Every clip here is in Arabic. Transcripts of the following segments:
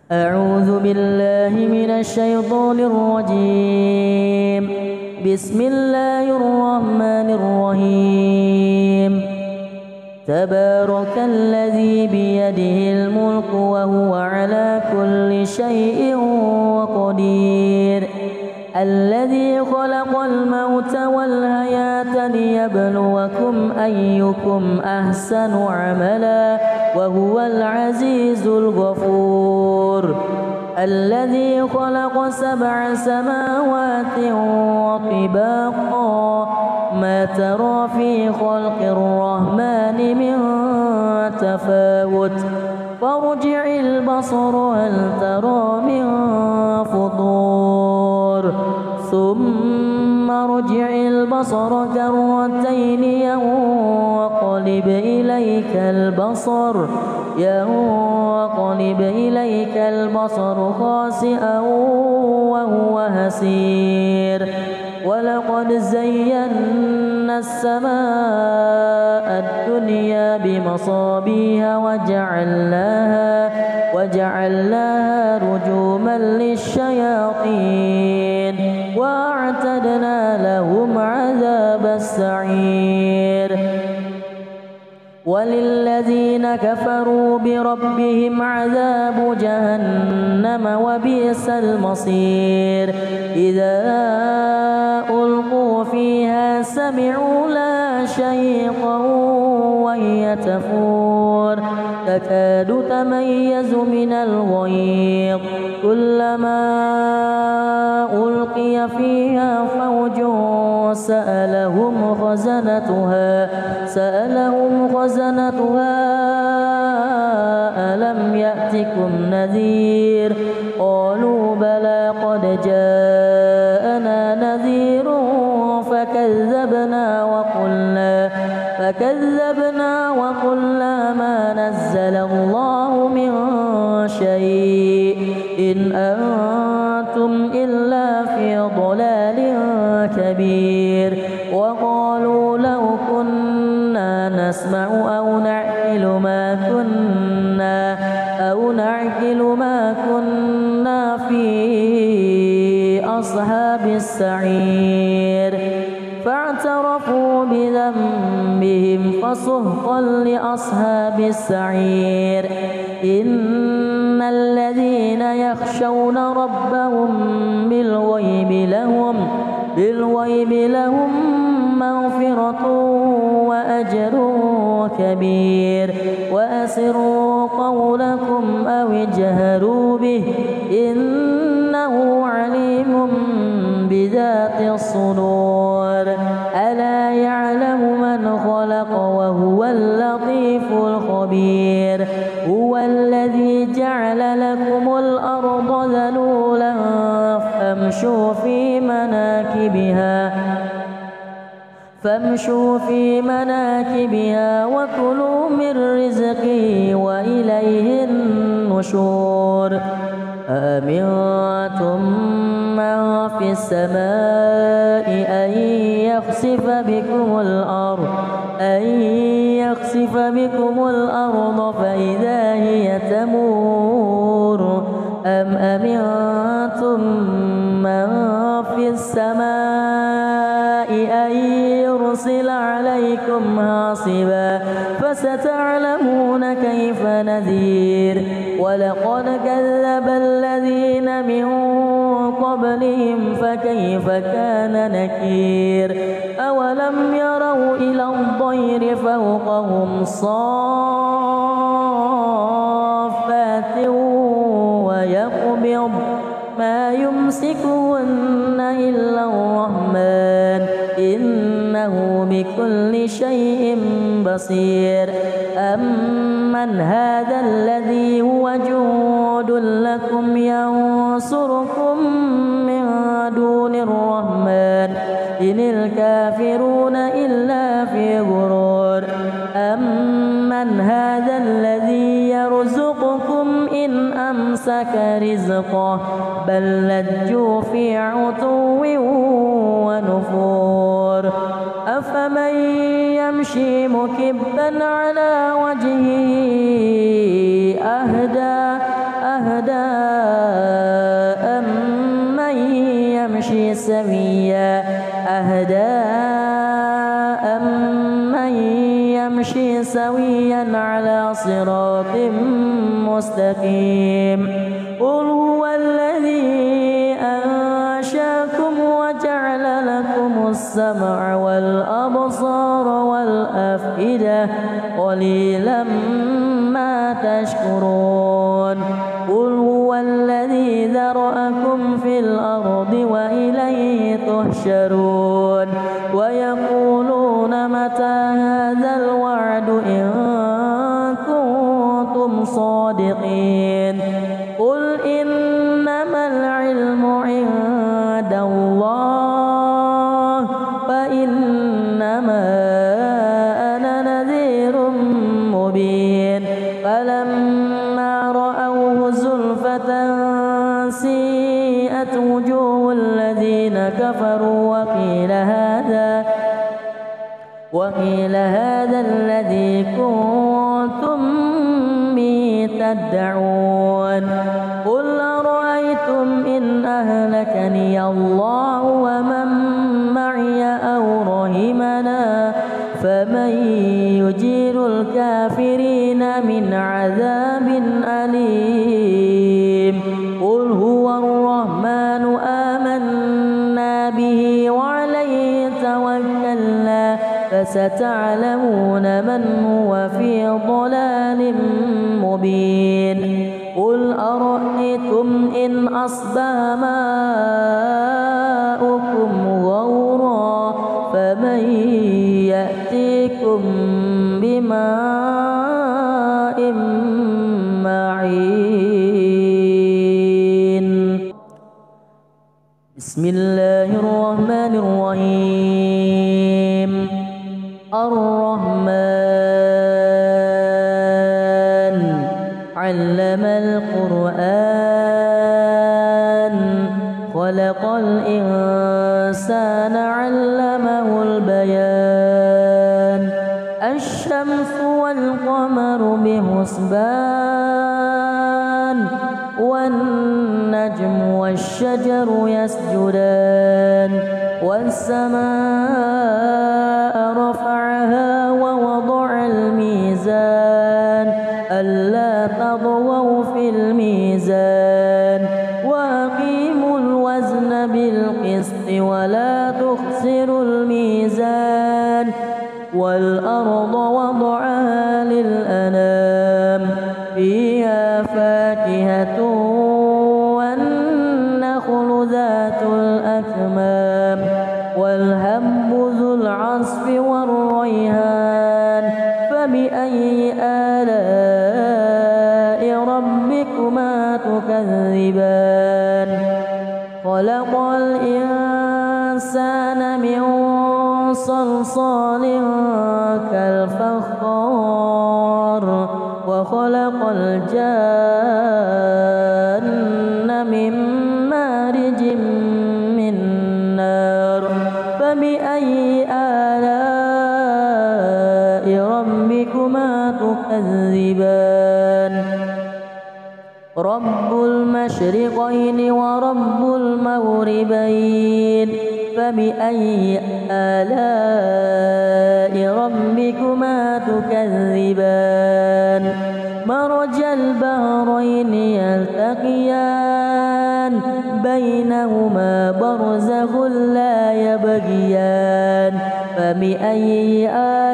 أعوذ بالله من الشيطان الرجيم. بسم الله الرحمن الرحيم. تبارك الذي بيده الملك وهو على كل شيء قدير. الذي خلق الموت والحياة ليبلوكم أيكم أحسن عملا وهو العزيز الغفور. الذي خلق 7 سماوات وطباقا ما ترى في خلق الرحمن من تفاوت فارجع البصر هل ترى من فطور ثم ارجع البصر كرتين ينقلب إليك البصر خاسئا وهو هسير. ولقد زينا السماء الدنيا بمصابيح وجعلناها رجوما للشياطين وأعتدنا لهم عذاب السعير. وللذين كفروا بربهم عذاب جهنم وبئس المصير. إذا ألقوا فيها سمعوا لها شهيقا وهي تفور تكاد تميز من الغيظ كلما ألقي فيها فوج سألهم خزنتها ألم يأتكم نذير قالوا بلى قد جاءنا نذير فكذبنا وقلنا ما نزل الله من شيء إن أنتم إلا في ضلال كبير. وقالوا لو كنا نسمع أو نعقل ما كنا في أصحاب السعير. فاعترفوا بذنبهم فسحقا لأصحاب السعير. إن الذين يخشون ربهم بالغيب لهم مغفرة وأجر كبير. وأسروا قولكم أو اجهروا به إنه عليم بذات الصدور. ألا يعلم من خلق وهو اللطيف الخبير. هو الذي جعل لكم الأرض ذلولا فامشوا في مناكبها وكلوا من رزقه وإليه النشور. أأمنتم من في السماء أن يخسف بكم الأرض فإذا هي تمور أم أمنتم من في السماء أن يرسل عليكم حاصبا فستعلمون كيف نذير. ولقد كذب الذين من قبلهم فكيف كان نكير. أولم يروا إلى الطير فوقهم صافات ويقبض ما يمسكهن إلا الرحمن إنه بكل شيء بصير. أمن هذا الذي هو جند لكم ينصركم من دون الرحمن إن الكافرون إلا في غرور. أمن هذا الذي يرزقكم إن أمسك رزقه بل لجوا في عتو ونفور. أفمن يمشي مكبا على وجهه أهدى سويا أهدى أمن يمشي سويا على صراط مستقيم قل هو الذي أنشاكم وجعل لكم السمع والأبصار والأفئدة قليلا ما تشكرون قل هو الذي ذرأكم في الأرض وإليه تحشرون ويقولون متى هذا الوعد إن كنتم صادقين قل إنما العلم عند الله فإنما أنا نذير مبين فلما رأوه زلفة سيئت وجوه الذين كفروا وقيل هذا الذي كنتم به تدعون قل أرأيتم إن أهلكني الله ومن معي أو رحمنا فمن يجير الكافرين من عذاب أليم قل هو الرحمن آمنا به وعليه توكلنا فستعلمون من هو في ضلال مبين قل أرأيتم إن أصبح ماؤكم غورا فمن يأتيكم بماء معين بسم الله الرحمن الرحيم الرحمن علم القرآن خلق الإنسان علمه البيان الشمس والقمر بحسبان والنجم والشجر يسجدان والسماء رفعها ووضع الميزان ألا تطغوا في الميزان وأقيموا الوزن بالقسط ولا تخسروا الميزان والأرض وضعها للأنام فيها فاكهة والنخل ذات الأكمام والهب ذو العصف والريحان فبأي آلاء ربكما تكذبان خلق الإنسان من صلصال كالفخار وخلق الجان من مارج من نار فبأي آلاء ربكما تكذبان رب المشرقين ورب المغربين فبأي آلاء ربكما تكذبان مرج البحرين يلتقيان بينهما برزخ لا يبغيان فبأي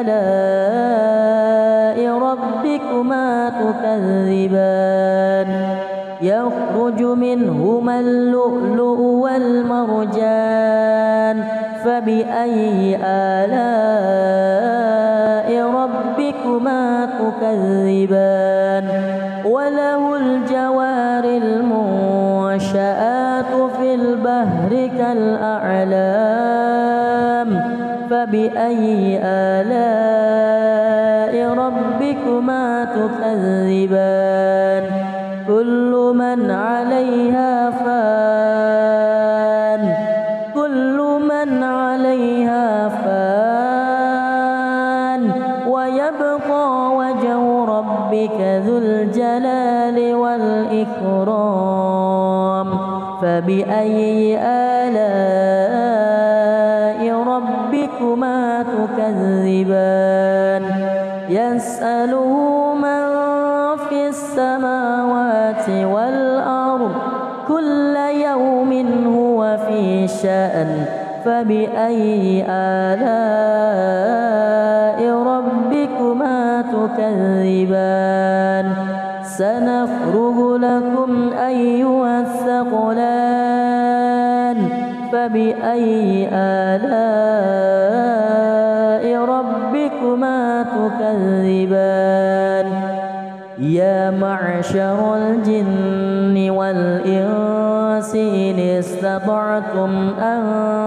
آلاء ربكما تكذبان يخرج منهما اللؤلؤ والمرجان فبأي آلاء ربكما تكذبان وله الجوار المنشآت في البحر كالأعلام فبأي آلاء ربكما تكذبان كل من عليها فان ويبقى وجه ربك ذو الجلال والإكرام فبأي آلاء شأن فبأي آلاء ربكما تكذبان سنفرغ لكم أيها الثقلان فبأي آلاء ربكما تكذبان يا معشر الجن والإنس إن استطعتم أن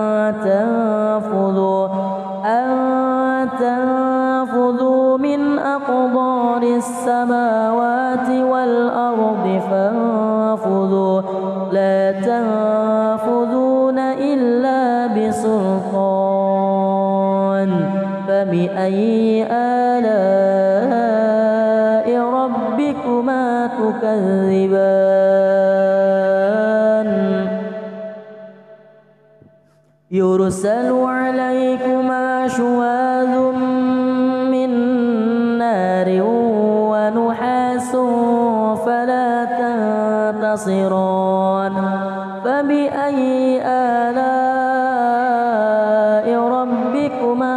تنفذوا من أقطار السماوات والأرض فانفذوا لا تنفذون إلا بسلطان فبأي آلاء ربكما تكذبان يرسل عليكما شواظ من نار ونحاس فلا تنتصران فبأي آلاء ربكما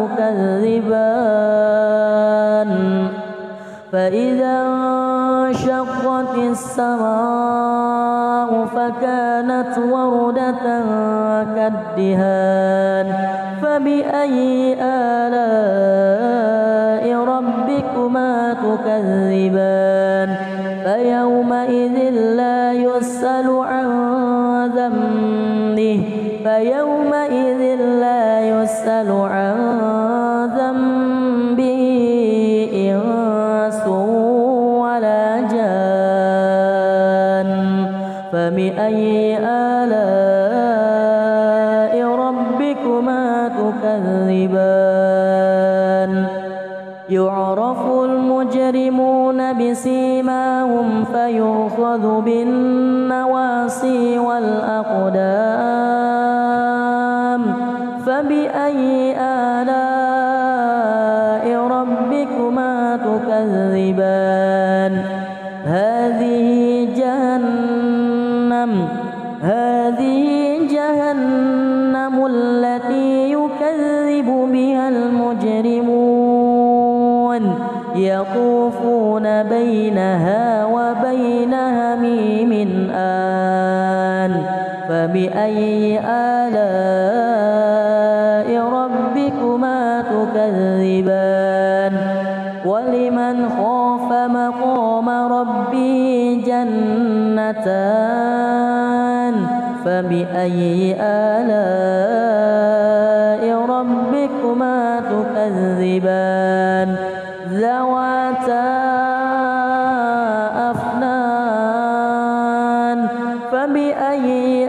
تكذبان فإذا انشقت السماء فكانت وردة كالدهان فبأي آلاء ربكما تكذبان فيومئذ لا يسأل عن ذنبه إنس ولا جان فبأي آلاء ربكما تكذبان يعرف المجرمون بسيماهم فيؤخذ بالنواصي والأقدام فبأي آلاء ربكما تكذبان هذه جهنم التي يكذب بها المجرمون يطوفون بينها وبين هميم آن فبأي آلاء ربكما تكذبان ولمن خاف مقام ربه جنتان فبأي آلاء ربكما تكذبان ذواتا أفنان فبأي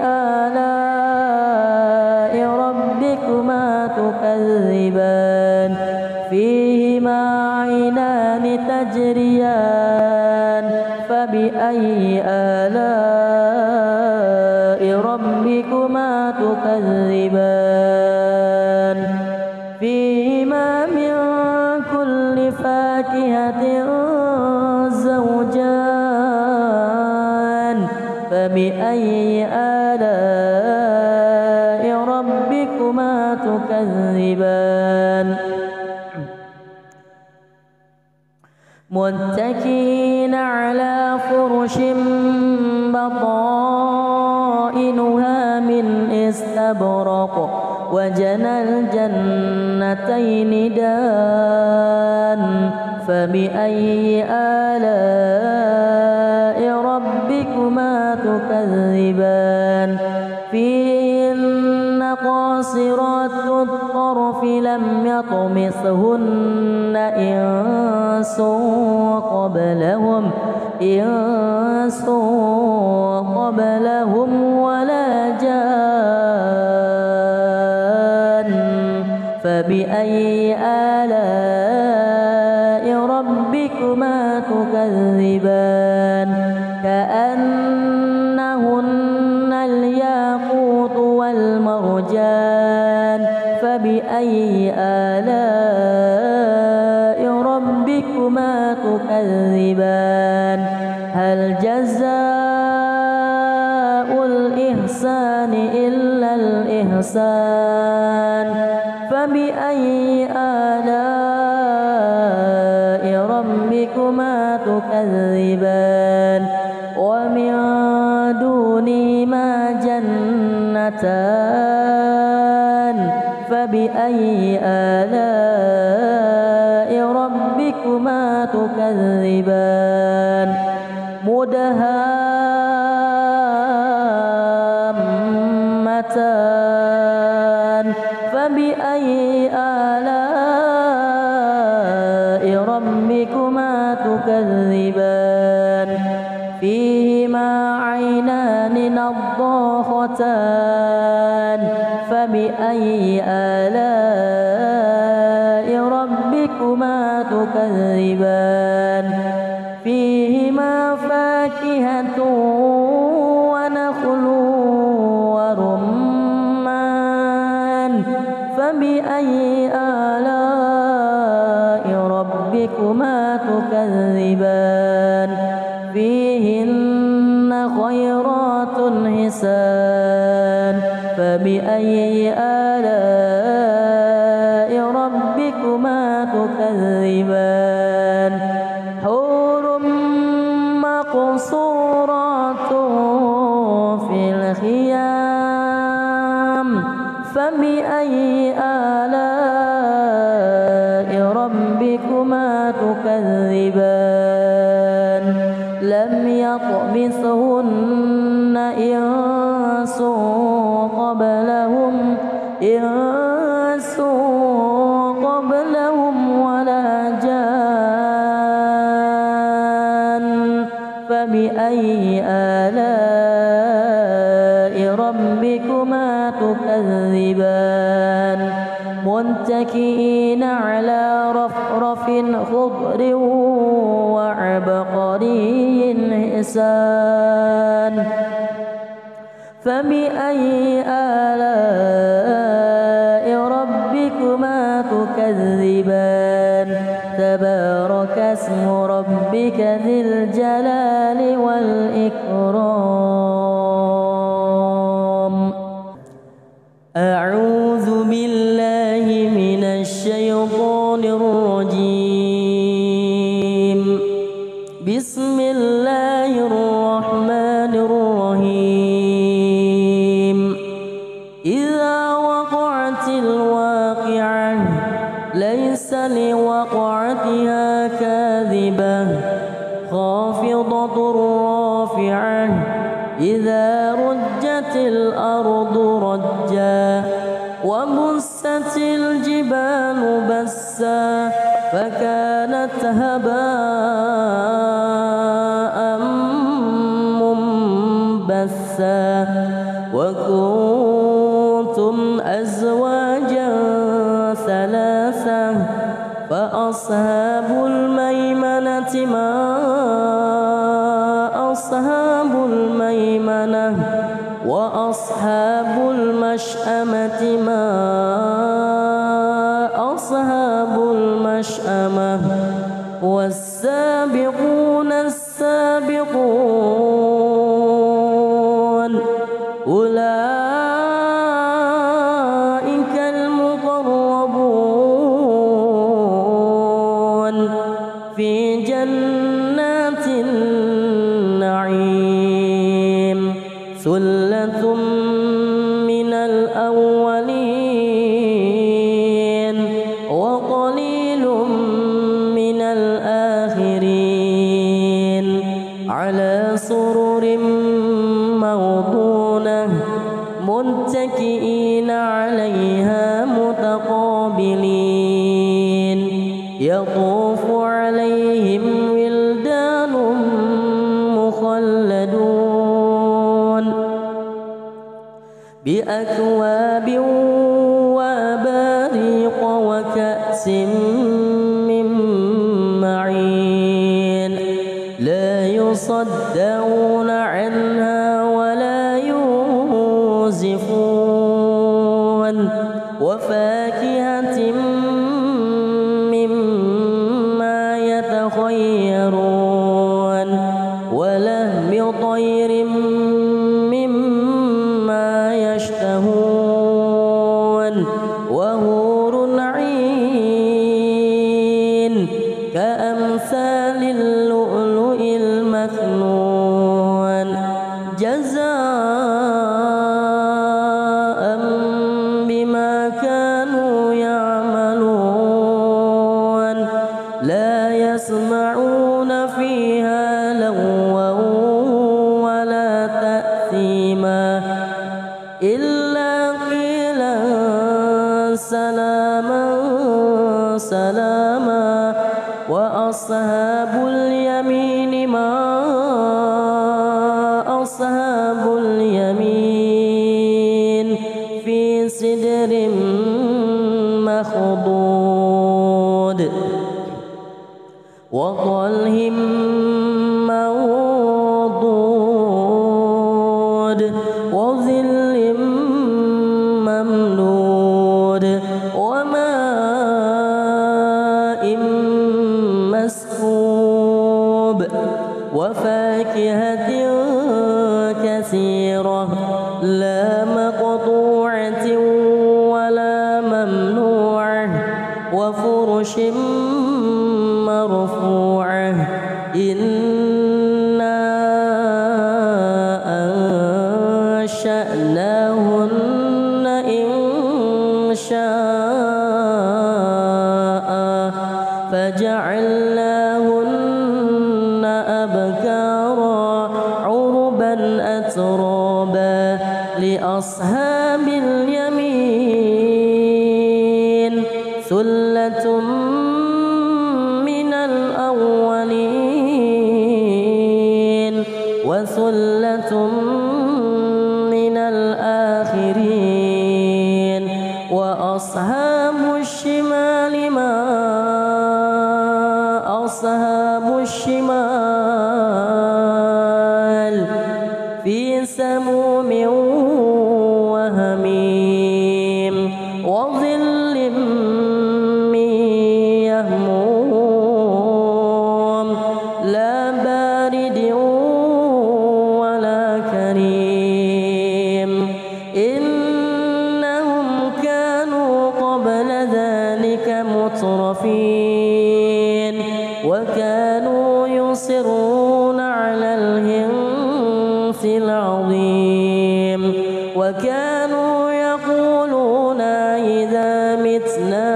آلاء ربكما تكذبان فيهما عينان تجريان فبأي آلاء ربكما تكذبان فيهما من كل فاكهة زوجان فبأي آلاء ربكما تكذبان متكئين على فرش بطائنها من استبرق وجنى الجنتين دان فبأي آلاء ربكما تكذبان فيهن قاصرات الطرف لم يطمثهن إنس قبلهم ولا جان فبأي آلاء ربكما تكذبان كأنهن الياقوت والمرجان فبأي آلاء ربكما تكذبان هل جزاء الإحسان إلا إحسان فبأي آلاء ربكما تكذبان ومن دونهما جنتان فبأي آلاء ربكما تكذبان مدهامتان فبأي آلاء ربكما تكذبان فيهما عينان نضاختان فبأي آلاء ربكما تكذبان فيهما فاكهة ونخل ورمان فبأي آلاء ربكما تكذبان فيهن خيرات حسان فبأي آلاء ربكما تكذبان حور مقصورات في الخيام فبأي آلاء ربكما تكذبان لم يطمثهن إنس قبلهم ولا جان فبأي آلاء ربكما تكذبان متكئين على رفرف خضر وعبقري حسان فبأي آلاء ربكما تكذبان تبارك اسم ربك ذي الجلال والإكرام أعوذ بالله من الشيطان الرجيم بسم الله الرحمن الرحيم إذا وقعت الواقعة ليس لوقعتها كاذبة خافضة رافعة إذا رجت الأرض رجا وبست الجبال بسا فكانت هباء منبثا وكنتم أزواجا ثلاثة فأصحاب الميمنة ما أصحاب الميمنة وأصحاب المشأمة ما أصحاب المشأمة والسابقون السابقون أولئك المقربون في جنات النعيم ثلة من الأولين وقليل من الآخرين على سرر موضونة متكئين عليها متقابلين يطوف عليهم ولدان مخلدون بأكواب وأباريق وكأس من معين لا يصدعون عنها ولا ينزفون وفاكهة مما يتخيرون ولحم طير مما يشتهون وحور عين كأمثال اللؤلؤ المكنون جزاء بما كانوا يعملون لا يسمعون فيها لغوا ولا تأثيما إلا قيلا سلاما سلاما وأصحاب اليمين ما أصحاب اليمين في سدر مخضود وطلح منضود وظل ممدود وماء مسكوب وفاكهة كثيرة لا مقطوعة ولا ممنوعة وفرش مرفوعة إنا أنشأناهن إنشاء فجعلناهن أبكارا عربا أترابا لأصحاب اليمين ثلة من الأولين وثلة من الآخرين وأصحاب الشمال ما أصحاب الشمال في سموم وهميم وظل من يهموم لا بارد ولا كريم إنهم كانوا قبل ذلك مترفين وكانوا يصرون على الحنث العظيم وكانوا يقولون إذا متنا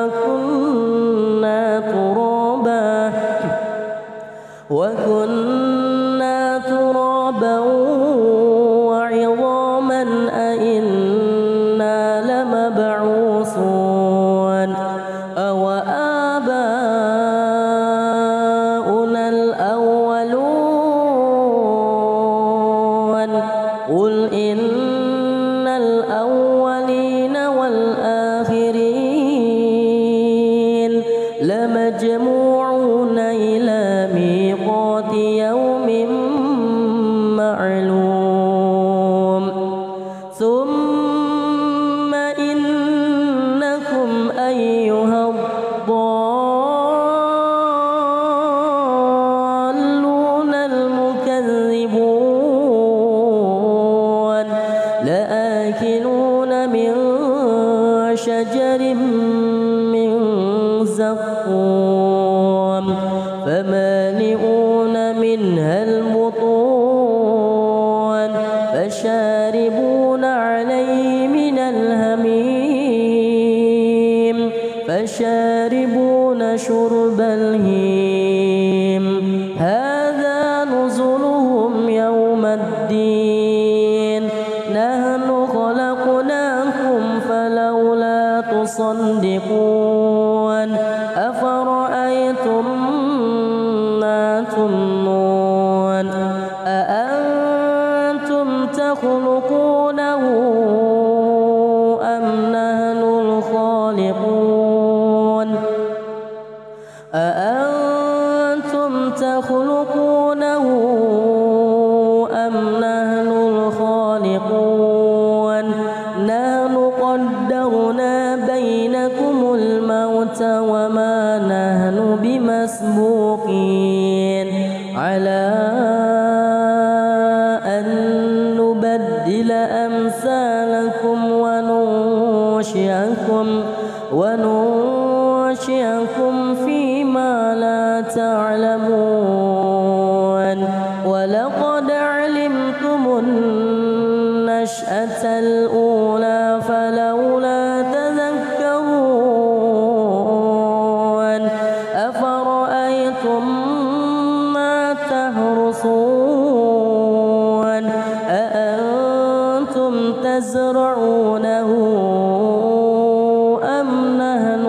وكنا ترابا وعظاما أئنا لمبعوثون أو آباؤنا الأولون قل إن الأولين والآخرين لمجموعون إلى ميقات يوم معلوم ثم إنكم أيها الضالون المكذبون لآكلون من شجر من زقوم فمالئون منها البطون فشاربون عليه من الهميم فشاربون شرب الهيم هذا نزلهم يوم الدين نحن خلقناكم فلولا تصدقون أفرأيتم ما تمنون أأنتم تخلقونه أم نحن الخالقون أأنتم تخلقونه أم نحن الخالقون نحن قدرنا بينكم الموت وما نحن وننشئكم فيما لا تعلمون ولقد علمتم النشأة الأولى فلولا تذكرون أفرأيتم ما تحرثون أأنتم تزرعونه أم نحن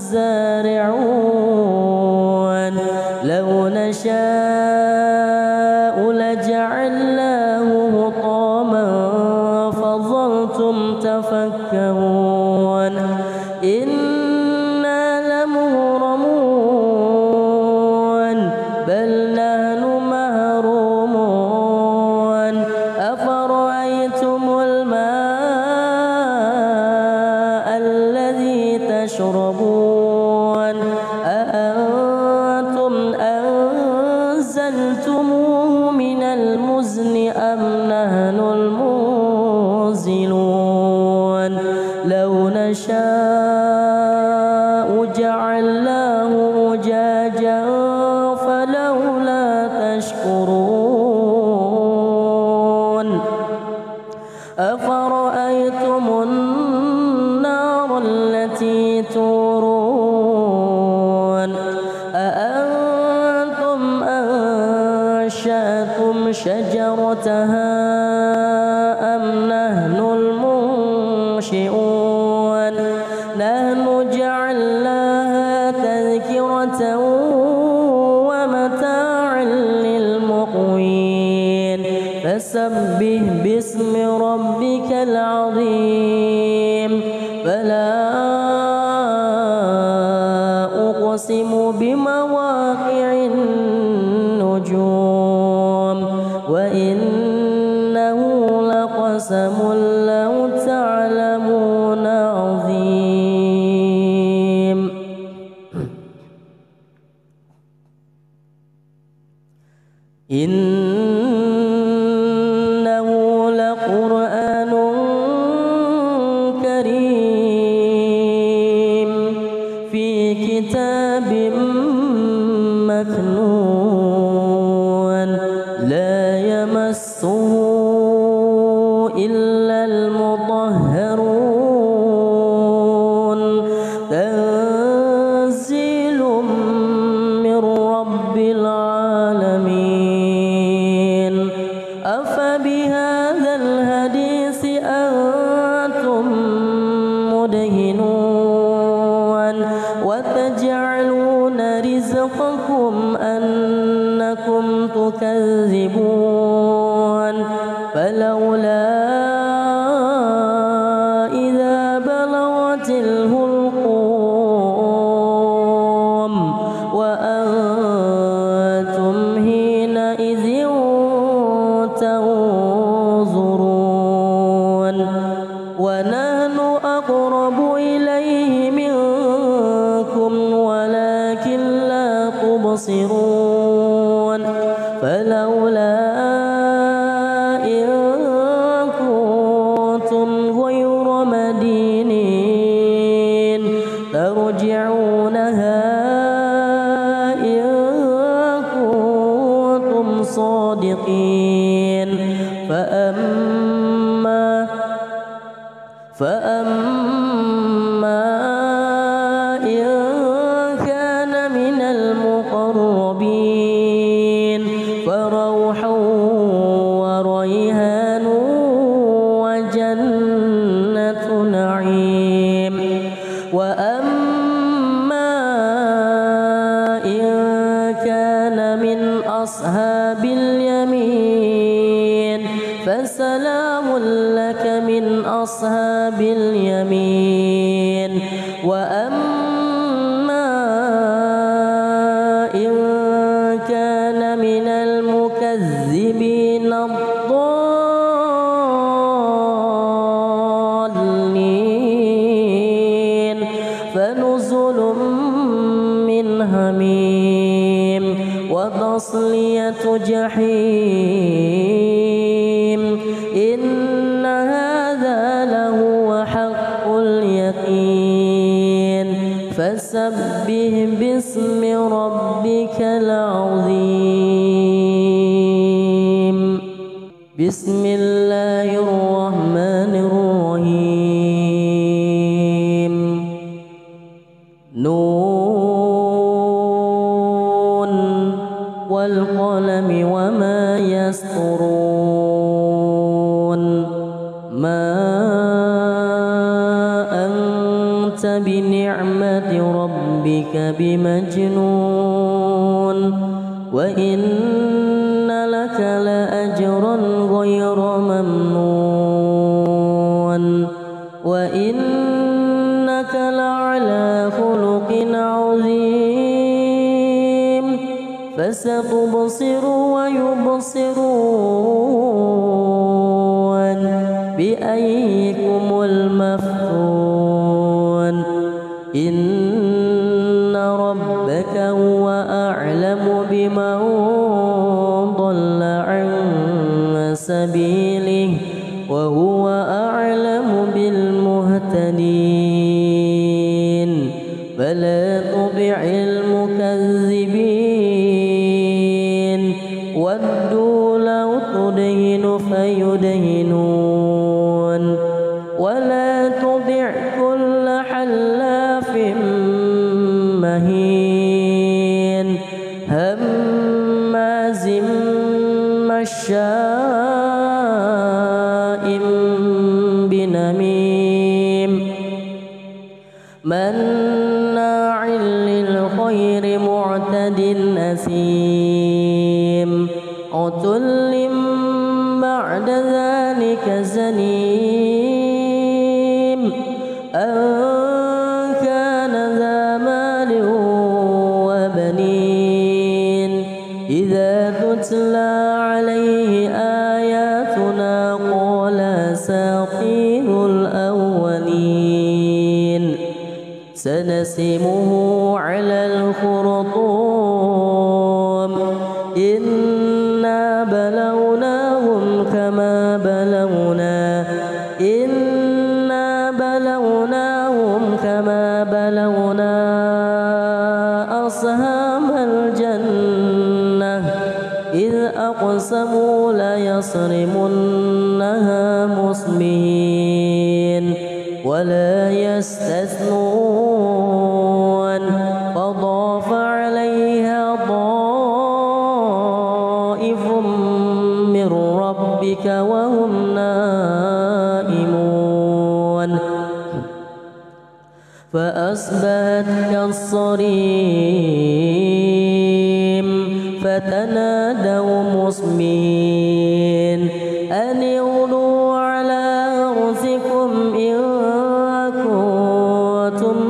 الزارعون لو نشاء لجعلناه حطاما فظلتم تفكرون إنا لمغرمون بل نحن محرومون أفرأيتم الماء الذي تشربون أأنتم أنزلتموه من المزن أم نحن المنزلون لو نشاء جعلناه أجاجا فلولا تشكرون أفرأيتم النار التي تورون أأنتم أنشأتم شجرتها أم نحن المنشئون نحن جعلناها تذكرة ومتاعا للمقوين فسبح باسم ربك العظيم فلا أقسم بمواقع النجوم وإنه لقسم لو تعلمون عظيم إنه لقرآن كريم في كتاب مكنون لا يمسه إلا المطهرون تنزيل من رب العالمين أفبهذا الحديث أنتم مدهنون وتجعلون رزقكم أنكم تكذبون فلولا إذا بلغت الحلقوم وأنتم حينئذ تنظرون ونحن أقرب إليه منكم ولكن لا تبصرون فلولا إن كنتم غير مدينين ترجعونها إن كنتم صادقين فأما إن كان من المقربين فروح وريحان وجنة نعيم وأما إن كان من أصحاب اليمين فسلام لك من أصحاب اليمين وأما إن كان من المكذبين الضالين فنزل من حميم وتصلية جحيم إن هذا لهو حق اليقين فسبح باسم ربك العظيم. بسم الله الرحمن الرحيم. نون والقلم وما يسطرون. ما أنت بنعمة ربك بمجنون وإن لك لأجرا غير ممنون وإنك لعلى خلق عظيم. فستبصر ويبصرون بأيكم المفتون. إن ربك هو أعلم بمن ضل عن سبيله وهو أعلم بالمهتدين. فلا تطع المكذبين ودوا لو تدهن فيدهنون ولا تطع كل حلاف مهين هماز مشاء بنميم مناع للخير معتد أثيم عتل بعد ذلك زنيم أن كان ذا مال وبنين. إذا تتلى عليه آياتنا قال أساطير الأولين. سنسمه على الخرطوم إنا بلوناهم كما بلونا أصحاب الجنة إذ أقسموا ليصرمنها مصبحين ولا يستثنون. فطاف عليها طائف من ربك وهم نائمون فأصبحت كالصريم فتنادوا مصبحين أن اغدوا على حرثكم إن كنتم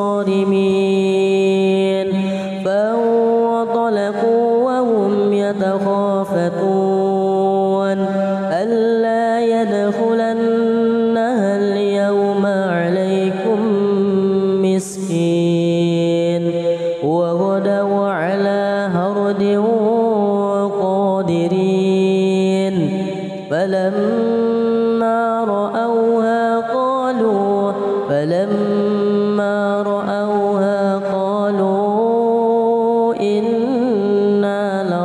صارمين. فانطلقوا وهم يتخافتون ألا يدخلنها اليوم عليكم مسكين وغدوا على هرد قادرين. فلما رأوها قالوا إنا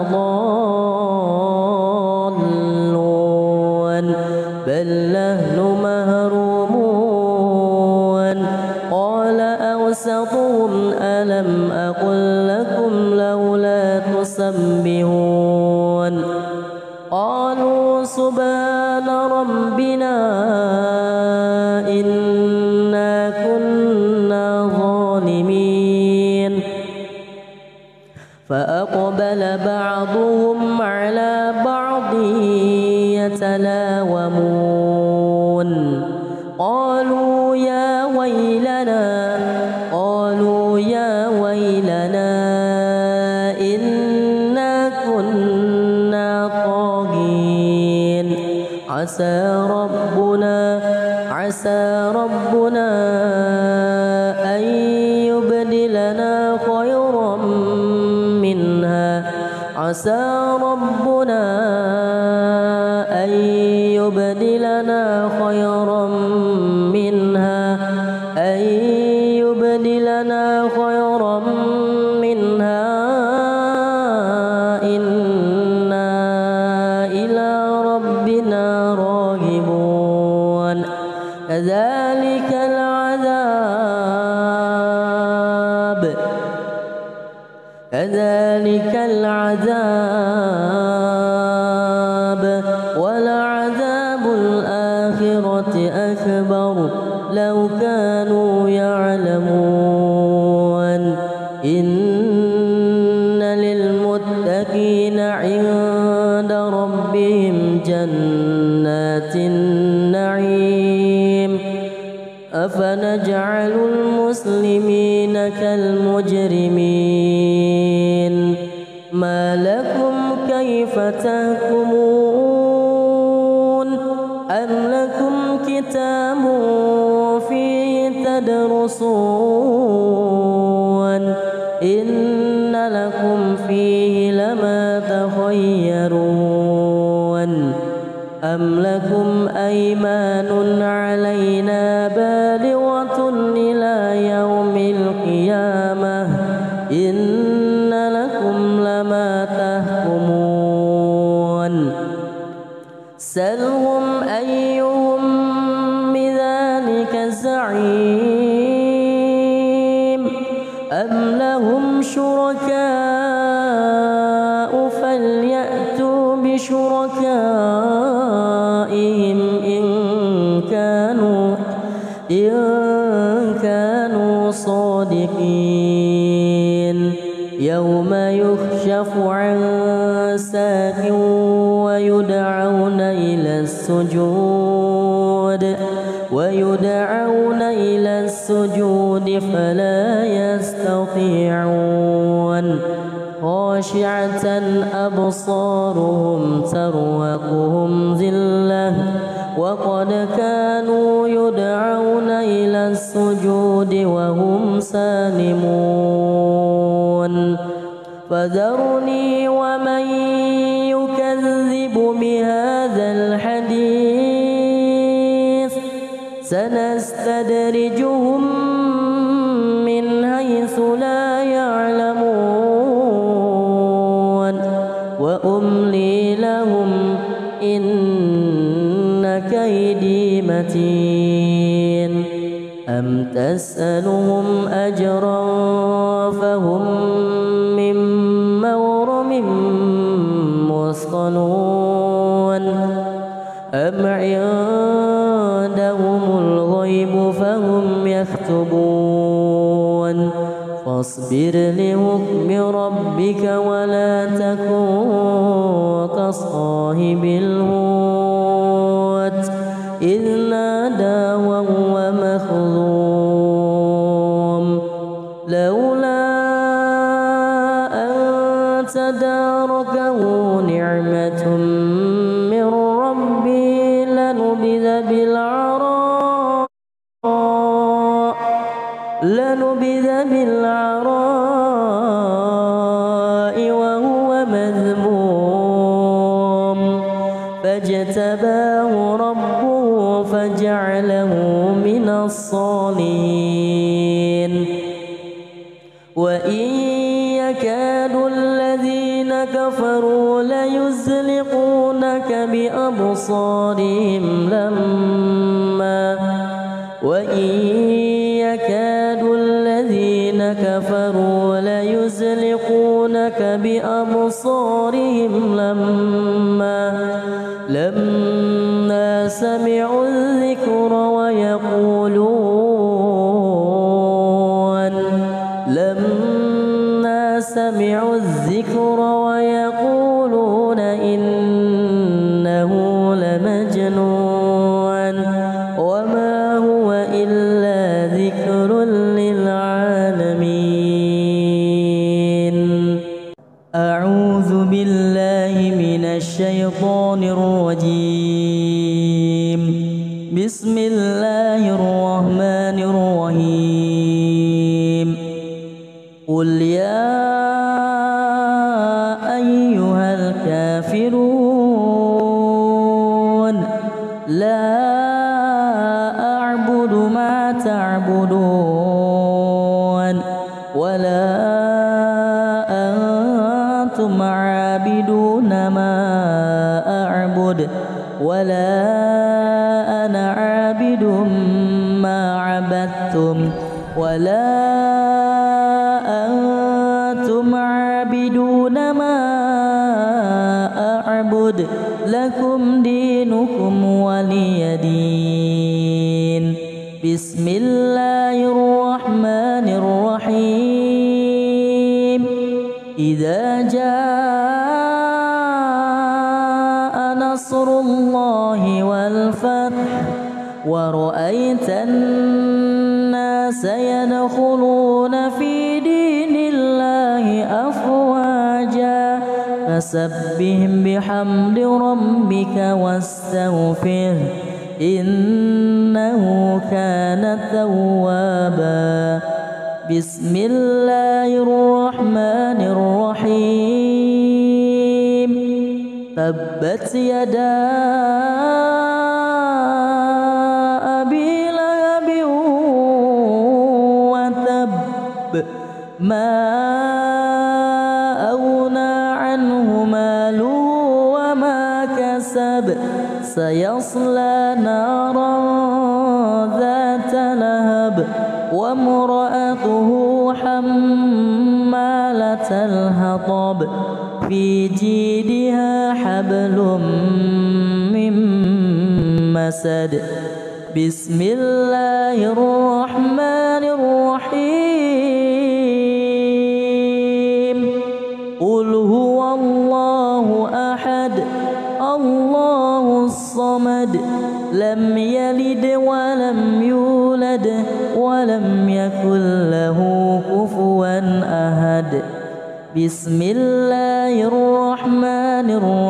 لضالون بل نحن محرومون. قال أوسطهم ألم أقل لكم لولا تسبحون. قالوا سبحان ربنا إنا كنا ظالمين. فأقبل بعضهم على بعض يتلاومون قالوا يا ويلنا إنا كنا طاغين. عسى ربنا أن يبدلنا خيرا منها. عسى ربنا أن يبدلنا خيرا منها كذلك العذاب ولعذاب الآخرة أكبر لو كانوا يعلمون إن للمتقين عند ربهم جنات النعيم أفنجعل المسلمين كالمجرمين ما لكم كيف تحكمون أم لكم كتاب فيه تدرسون إن لكم فيه لما تخيرون أم لكم أيمان علينا بالغة إلى يوم القيامة إن لكم لما تحكمون سلهم أيهم بذلك زعيم أم لهم شركاء فليأتوا بشركائهم إن كانوا صادقين يوم يكشف عن ساق ويدعون إلى السجود فلا يستطيعون خاشعة أبصارهم ترهقهم ذلة وقد كانوا يدعون إلى السجود وهم سالمون فذرني ومن يكذب بهذا الحديث سنستدرجهم من حيث لا يعلمون وأملي لهم إن كيدي متين أم تسألهم أجرا فهم من مغرم مثقلون أم عندهم الغيب فهم يكتبون فاصبر لحكم ربك ولا تكن كصاحب الحوت إذ نادى وهو مكظوم لولا أن تداركه نعمة من ربه لنبذ بالعراء وهو مذموم فاجتباه ربه فجعله من الصالحين وإن يكاد الذين كفروا ليزلقونك بأبصارهم لما سمعوا الذكر ويقولون إنه لمجنون وما هو إلا ذكر للعالمين أعوذ بالله من الشيطان الرجيم بسم الله الرحمن الرحيم قل يا أيها الكافرون لا أعبد ما تعبدون ولا أنتم عابدون ما أعبد ولا أنا عابد ما عبدتم ولا أنتم عابدون ما أعبد لكم دينكم ولي دين. بسم الله الرحمن الرحيم. إذا جاء نصر الله والفتح ورأيت الناس يدخلون في دين الله أفواجا فسبح بحمد ربك واستغفره إنه كان توابا. بسم الله الرحمن الرحيم. تبت يدا أبي لهب وتب ما أغنى عنه ماله وما كسب سيصلى نارا ذات لهب وامرأته حمالة الحطب في جيدها حبل من مسد. بسم الله الرحمن الرحيم. قل هو الله أحد الله الصمد لم يلد ولم يولد ولم يكن له كفوا أحد. بسم الله الرحمن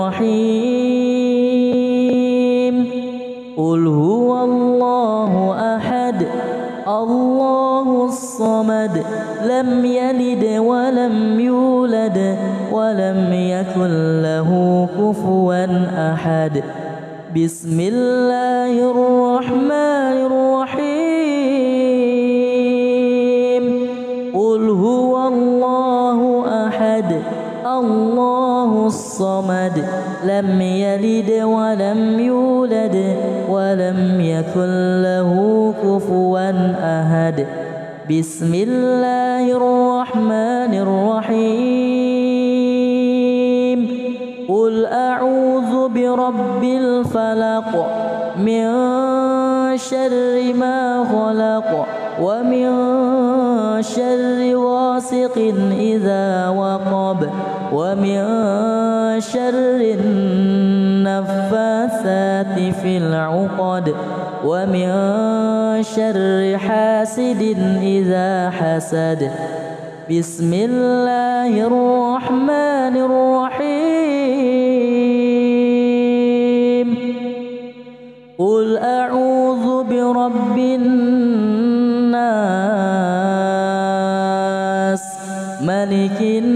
الرحيم. قل هو الله أحد الله الصمد لم يلد ولم يولد ولم يكن له كفوا أحد. بسم الله الرحمن الرحيم. قل هو الله أحد الله الصمد لم يلد ولم يولد ولم يكن له كفوا أحد. بسم الله الرحمن الرحيم. قل أعوذ برب الفلق من شر ما خلق ومن شر غاسق إذا وقب ومن شر النفاثات في العقد ومن شر حاسد إذا حسد. بسم الله الرحمن الرحيم. قل أعوذ برب الناس ملك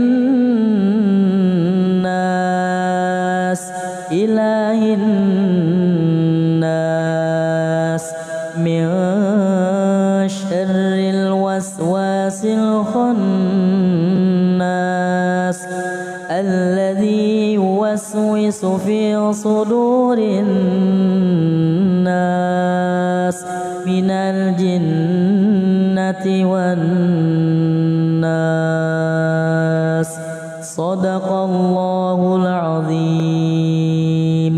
الناس إله الناس من شر الوسواس الخناس الذي يوسوس في صدور الناس من الجنة والناس. صدق الله العظيم.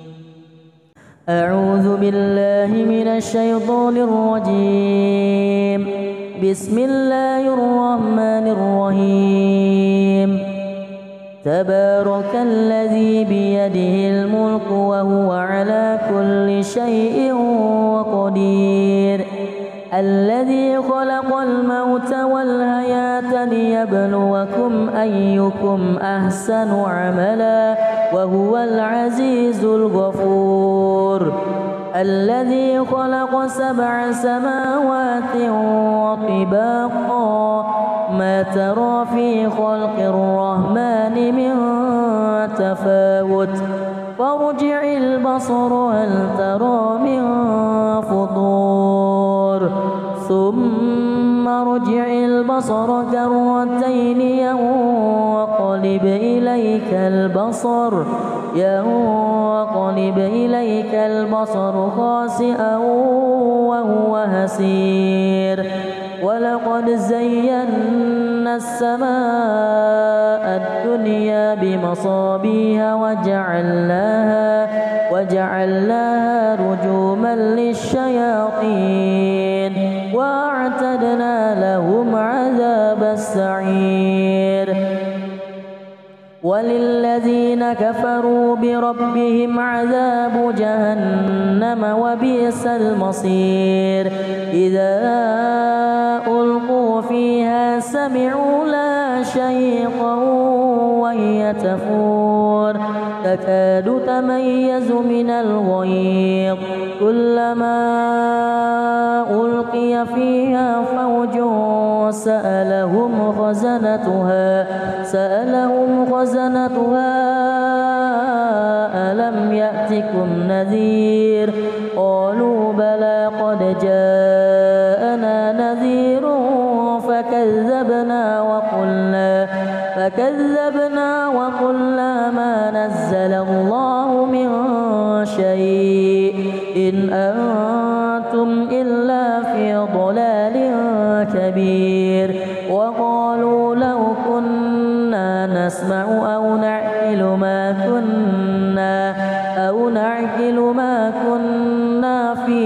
أعوذ بالله من الشيطان الرجيم. بسم الله الرحمن الرحيم. تبارك الذي بيده الملك وهو على كل شيء قدير. الذي خلق الموت والحياة ليبلوكم أيكم أحسن عملا وهو العزيز الغفور. الذي خلق 7 سماوات وطباقا ما ترى في خلق الرحمن من تفاوت فارجع البصر هل ترى من فطور ثم ارجع البصر كرتين ينقلب إليك البصر خاسئا وهو هسير ولقد زينا السماء الدنيا بمصابيح وجعلناها رجوما للشياطين وأعتدنا لهم عذاب السعير وللذين كفروا بربهم عذاب جهنم وبئس المصير إذا ألقوا فيها سمعوا لها شهيقا وهي تفور تكاد تميز من الغيظ كلما ألقي فيها فوج سألهم خزنتها ألم يأتكم نذير قالوا بلى قد جاءنا نذير فكذبنا وقلنا ما نزل الله من شيء إن أنتم إلا في ضلال كبير وقالوا لو كنا نسمع أو نعقل ما كنا في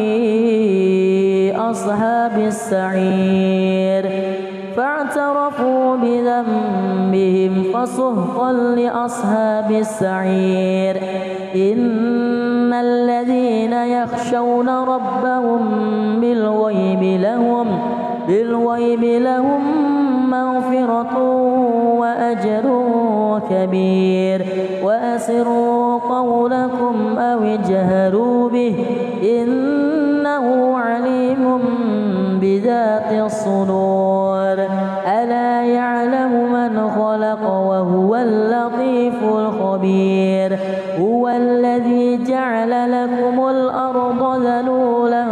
أصحاب السعير فاعترفوا بذنبهم فسحقا لأصحاب السعير إن الذين يخشون ربهم بالغيب لهم مغفرة وأجر كبير وأسروا قولكم أو اجهروا به إنه عليم بذات الصدور ألا يعلم من خلق وهو اللطيف الخبير هو الذي جعل لكم الأرض ذلولا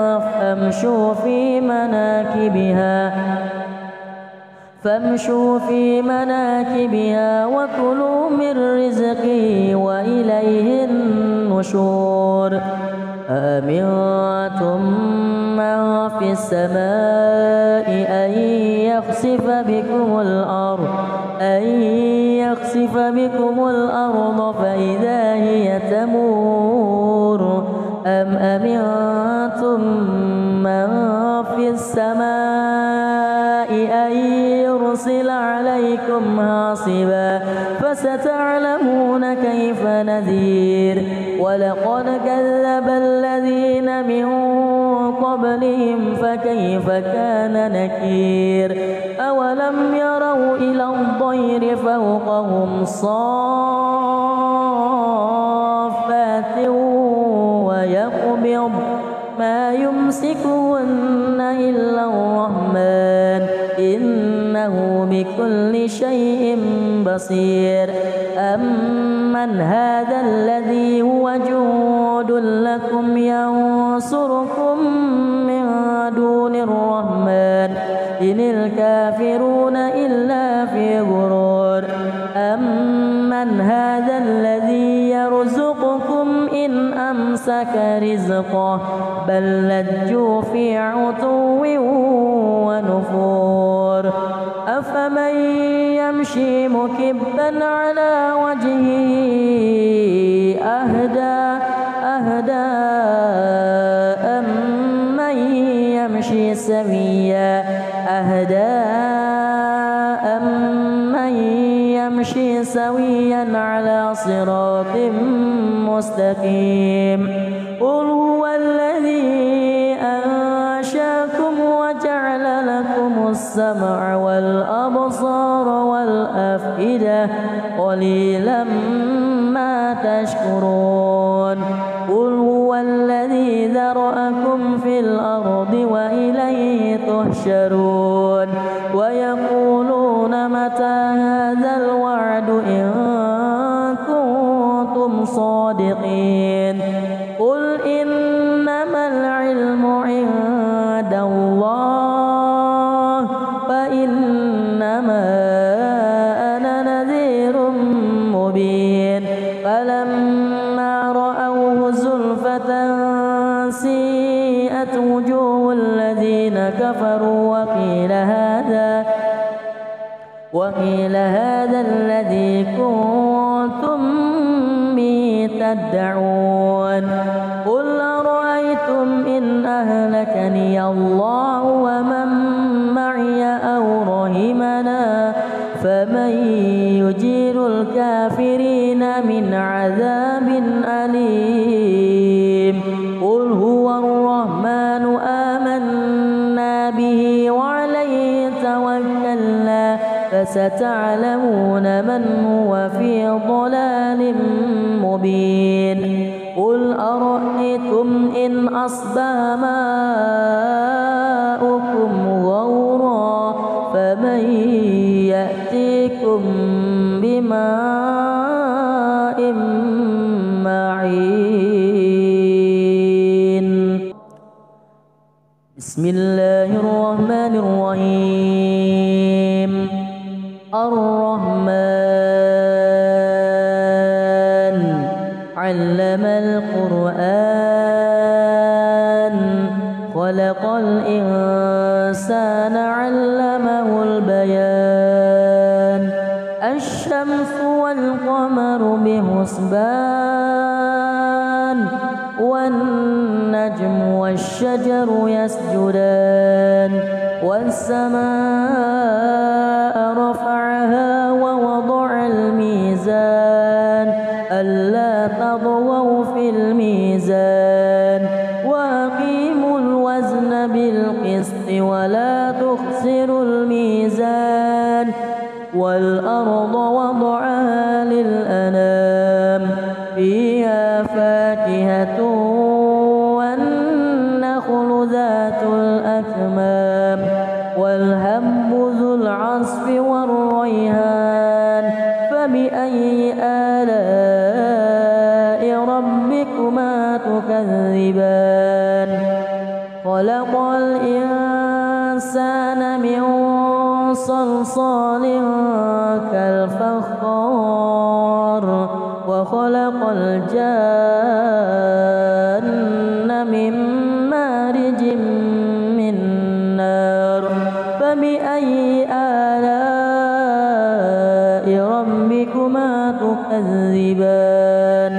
فامشوا في مناكبها وكلوا من رزقه وإليه النشور أأمنتم من في السماء أن يخسف بكم الأرض فإذا هي تمور أم أمنتم من في السماء أن يرسل عليكم حاصبا فستعلمون كيف نذير ولقد كذب الذين من قبلهم فكيف كان نكير أولم يروا إلى الطير فوقهم صافات ويقبض ما يمسكهن إلا الرحمن إنه بكل شيء بصير أمن هذا الذي هو جند لكم ينصركم من دون الرحمن إن الكافرون إلا في غرور أمن هذا الذي يرزقكم إن أمسك رزقه بل لجوا في عتو ونفور أفمن يمشي مكبا على وجهه أهدى أمن يمشي سويا على صراط مستقيم قل هو الذي أنشاكم وجعل لكم السمع والأبصار والأفئدة قليلا ما تشكرون قل هو الذي ذرأكم في الأرض وإليه تحشرون ويقولون متى هذا الوعد إن كنتم صادقين قل إنما العلم عند الله فإنما أنا نذير مبين فلما رأوه زلفة سيئت وجوه الذين كفروا وقيل هذا الذي كنتم به تدعون قل أرأيتم إن أهلكني الله ومن معي أو رحمنا فمن يجير الكافرين من عذاب أليم قل هو الرحمن آمنا به وعليه توكلنا فستعلمون من هو في ضلال مبين قل أرأيتم إن أصبح ماؤكم غورا فمن يأتيكم بماء معين بسم الله الرحمن الرحيم الرحمن علم القرآن خلق الإنسان علمه البيان الشمس والقمر بحسبان والنجم والشجر يسجدان والسماء رفعها ووضع الميزان ألا تطغوا في الميزان وأقيموا الوزن بالقسط ولا تخسروا الميزان والأرض وضعها للأنام فيها فاكهة والنخل ذات الأكمام والهب ذو العصف والريحان فبأي آلاء ربكما تكذبان خلق الإنسان من صلصال كالفخار وخلق الجان من مارج من نار فبأي آلاء ربكما تكذبان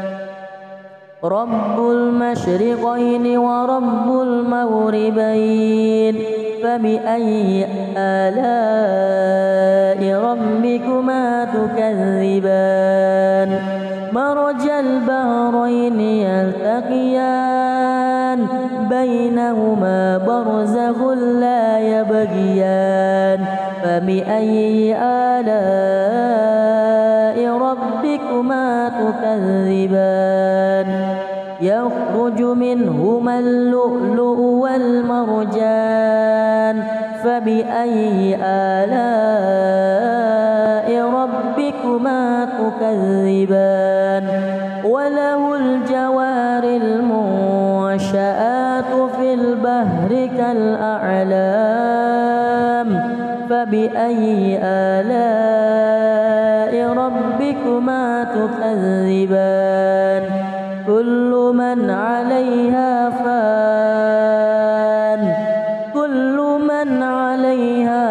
رب المشرقين ورب المغربين فبأي آلاء ربكما تكذبان مرج البحرين يلتقيان بينهما برزخ لا يبغيان فبأي آلاء ربكما تكذبان يخرج منهما اللؤلؤ والمرجان فبأي آلاء ربكما تكذبان وله الجوار المنشآت في البحر كالأعلام فبأي آلاء ربكما تكذبان كل من عليها فان كل من عليها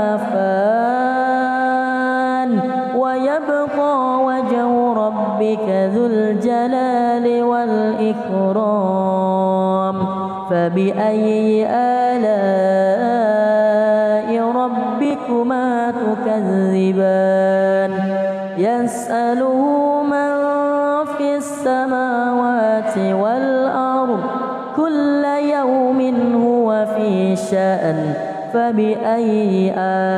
فان ويبقى وجه ربك ذو الجلال والإكرام فبأي آلاء ربكما تكذبان يسأله من في السماوات والأرض كل يوم هو في شأن فبأي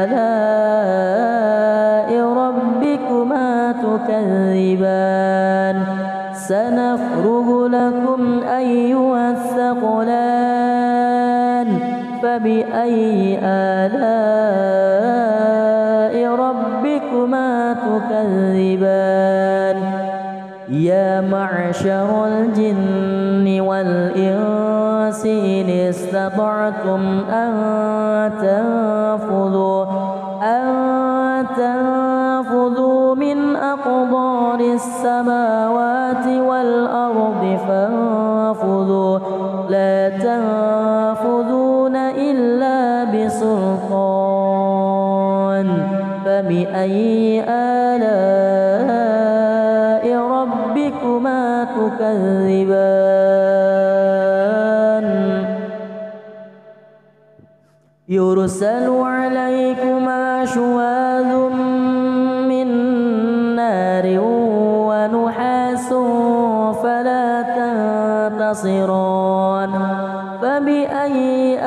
آلاء ربكما تكذبان سنفرغ لكم أيها الثقلان فبأي آلاء ربكما تكذبان يا معشر الجن والإنس إن استطعتم أن تنفذوا من أقطار السماوات والأرض فانفذوا لا تنفذون إلا بسلطان فبأي آلاء ربكما تكذبان يرسل عليكما شواظ من نار ونحاس فلا تنتصران فبأي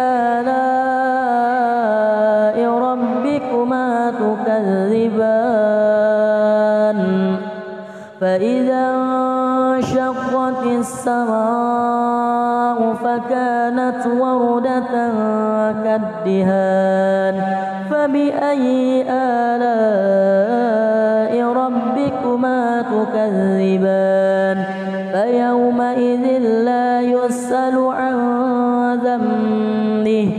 آلاء ربكما تكذبان فإذا انشقت السماء فكانت وردة كالدهان فبأي آلاء ربكما تكذبان فيومئذ لا يسأل عن ذنبه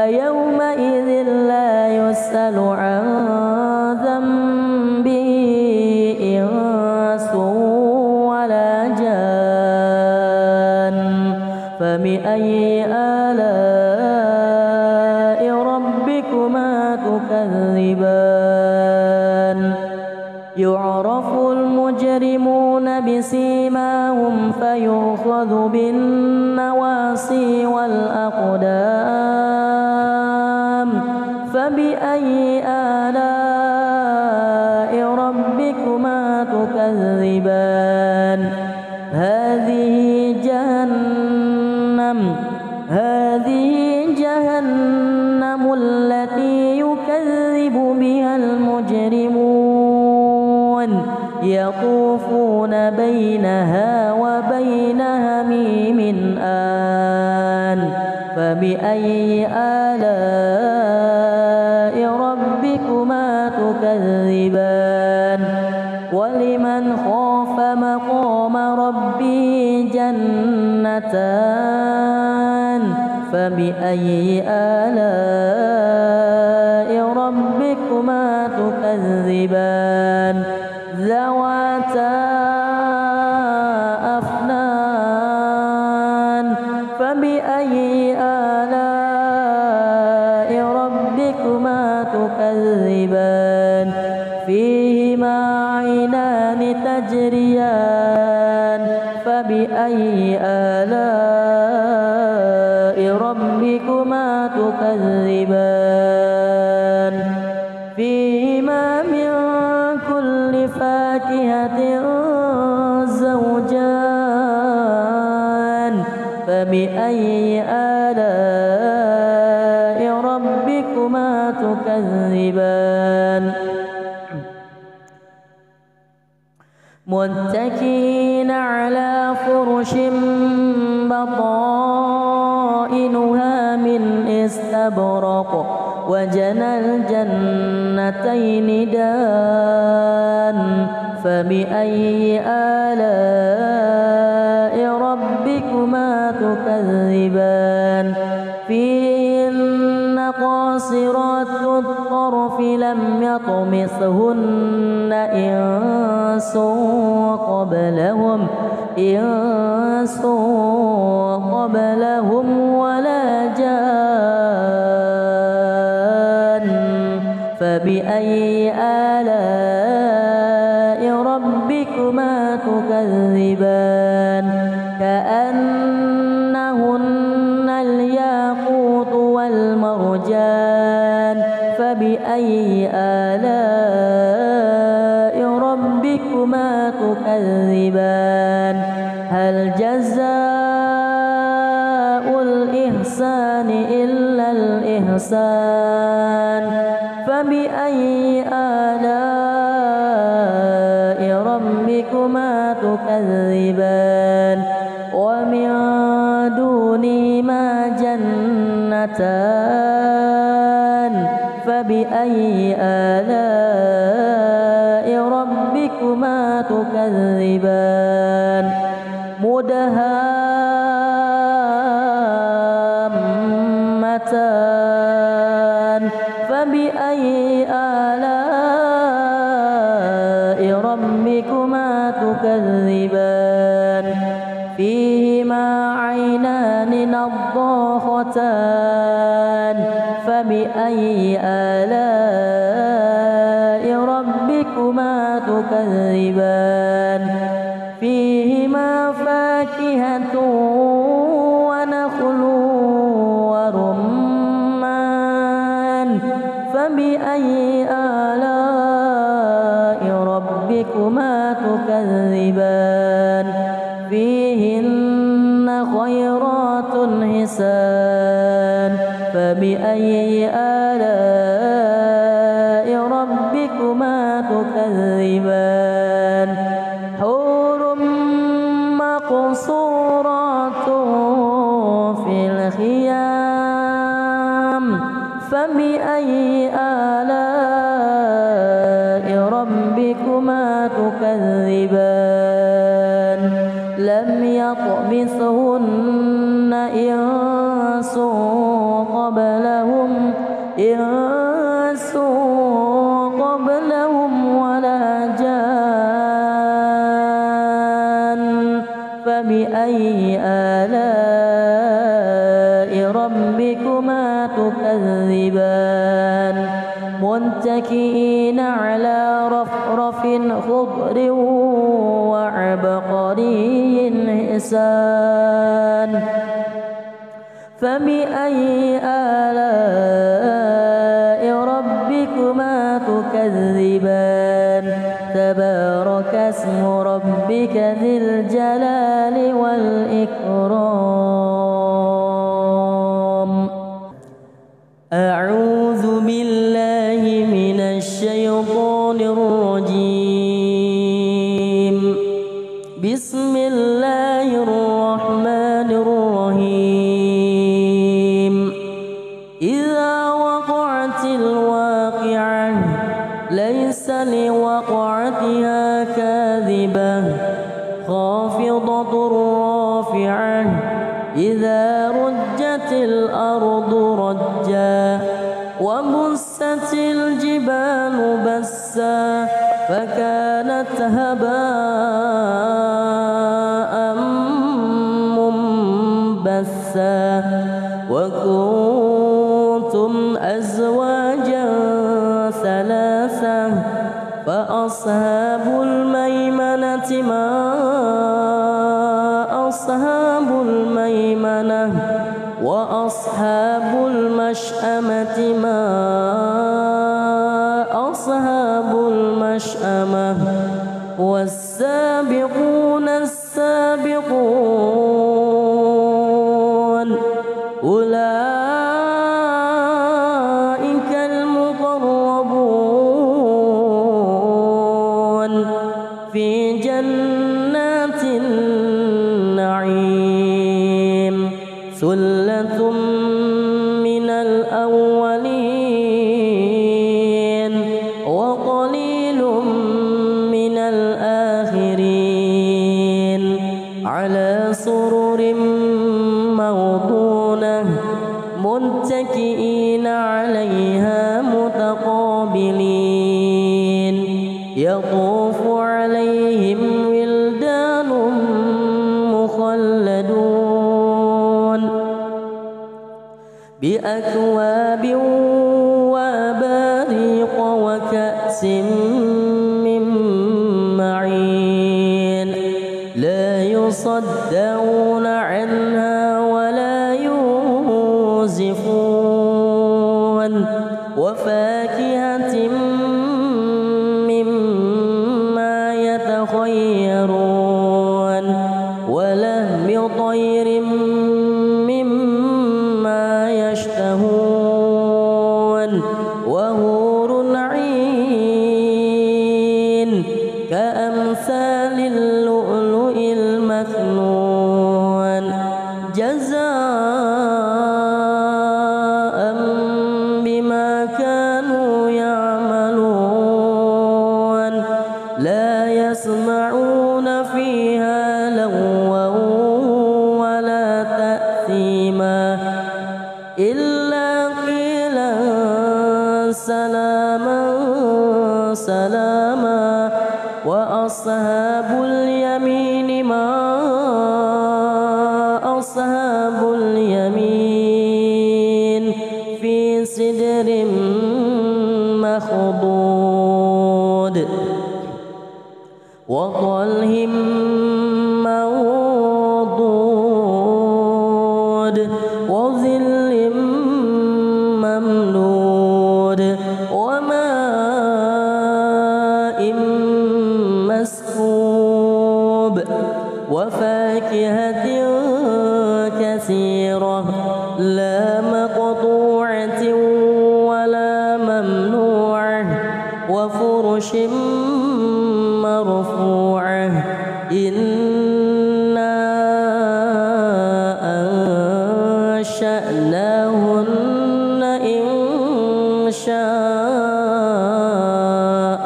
إنس ولا جان فبأي آلاء ربكما تكذبان يعرف المجرمون بسيماهم فيؤخذ بالنواصي والأقدام فبأي آلاء ربكما تكذبان هذه جهنم التي يكذب بها المجرمون يطوفون بينها وبين هميم آن فبأي آلاء ربكما تكذبان ولمن خاف مقام ربه جنتان فبأي آلاء ربكما تكذبان ذواتا أفنان فبأي آلاء ربكما تكذبان فيهما عينان تجريان فبأي آلاء ربكما تكذبان فيهما من كل فاكهة زوجان فبأي آلاء ربكما تكذبان متكئين على فرش بطائنها من استبرق وجنى الجنتين دان فبأي آلاء ربكما تكذبان فيهن قاصرات الطرف لم يطمثهن إنس قبلهم ولا جان فبأي آلاء ربكما تكذبان كأنهن الياقوت والمرجان فبأي آلاء ربكما تكذبان هل جزاء الإحسان إلا الإحسان فبأي آلاء ربكما تكذبان ومن دونهما جنتان فبأي آلاء ربكما تكذبان مدهامتان فبأي آلاء ربكما تكذبان فيهما عينان نضاختان فبأي آلاء ربكما تكذبان فيهما فاكهة ونخل ورمان فبأي آلاء ربكما تكذبان فيهن خيرات حسان فبأي آلاء ربكما تكذبان حور مقصورات في الخيام فبأي آلاء ربكما تكذبان لم يطمثهن إنس قبلهم ولا جان فبأي آلاء ربكما تكذبان متكئين على رفرف خضر وعبقري حسان فبأي آلاء ربكما تكذبان تبارك اسم ربك ذي الجلال والإكرام أعوذ بالله من الشيطان الرجيم بسم الله الرحمن الرحيم إذا وقعت الواقعة ليس لوقعتها كاذبة خافضة رافعة إذا رجت الأرض رجا وبست الجبال بسا فكانت هباء منبثا وكنتم أزواجا ثلاثة فأصحاب الميمنة ما أصحاب الميمنة وأصحاب المشأمة ما أصحاب المشأمة والسابقون السابقون أولئك المقربون في جنات النعيم ثلة من الأولين وقليل من الآخرين على سرر موضونة متكئين عليها متقابلين يطوف عليهم ولدان مخلدون بأكواب وأباريق وكأس من معين لا يصدعون عنها ولا ينزفون وفاكهة مما يتخيرون ولحم طير مما يشتهون وحور عين كأمثال اللؤلؤ المكنون جزاء بما كانوا يعملون لا يسمعون فيها لغوا ولا تأثيما إلا قيلا سلاما سلاما وأصحاب اليمين ما أصحاب اليمين في سدر مخضود وطلح منضود وظل ممدود وماء مسكوب وفاكهة كثيرة لا مقطوعة ولا ممنوعة وفرش مرفوعة إنا أنشأناهن إنشاء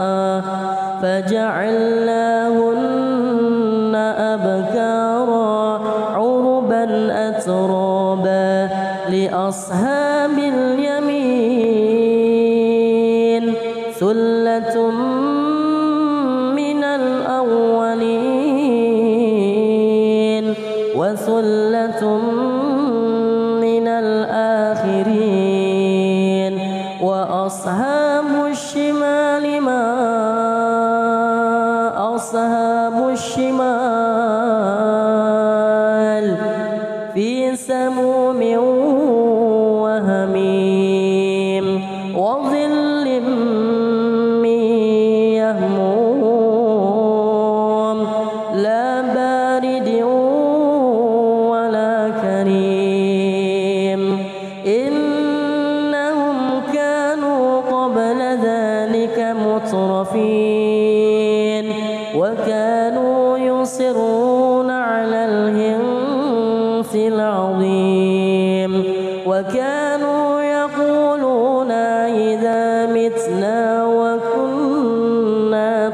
فجعلناهن أبكارا عربا أترابا لأصحاب اليمين ثلة من الأولين وثلة من الآخرين وأصحاب الشمال ما أصحاب الشمال في سموم وهميم وظل من يهموم لا بارد ولا كريم إنهم كانوا قبل ذلك مترفين وكانوا يصرون على الحنث العظيم وكانوا يقولون إذا متنا وكنا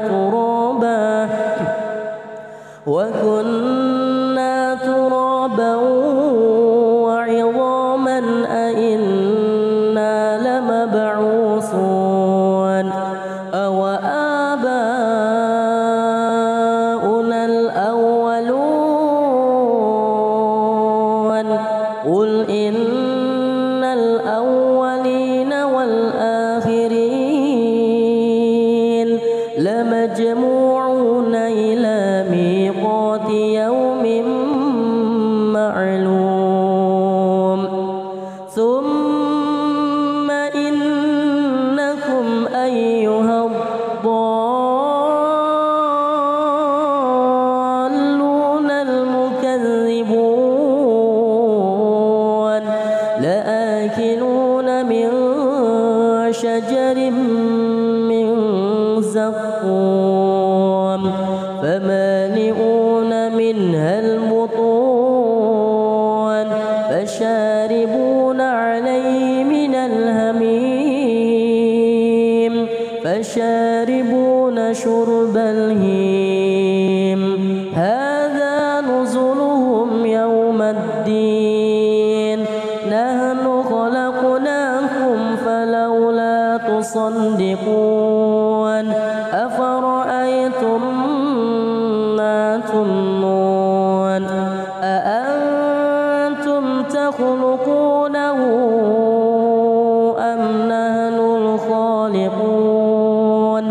ترابا وعظاما أئنا لمبعوثون أو آباؤنا الأولون قل إن الأولين والآخرين لمجموعون إلى ميقات يوم معلوم ثم إنكم أيها الضالون المكذبون لآكلون من شجر من زقوم فمالئون منها البطون فشاربون عليه من الهميم فشاربون شرب الهيم هذا نزلهم يوم الدين نحن خلقناكم فلولا تصدقون أفرأيتم ما تمنون أأنتم تخلقونه أم نحن الخالقون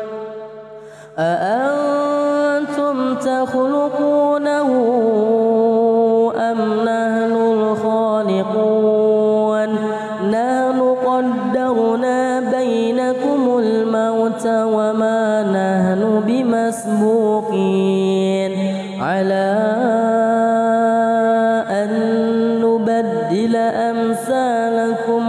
أأنتم تخلقونه أم نحن الخالقون نحن قدرنا بينكم الموت وما نحن بمسبوقين على أن نبدل أمثالكم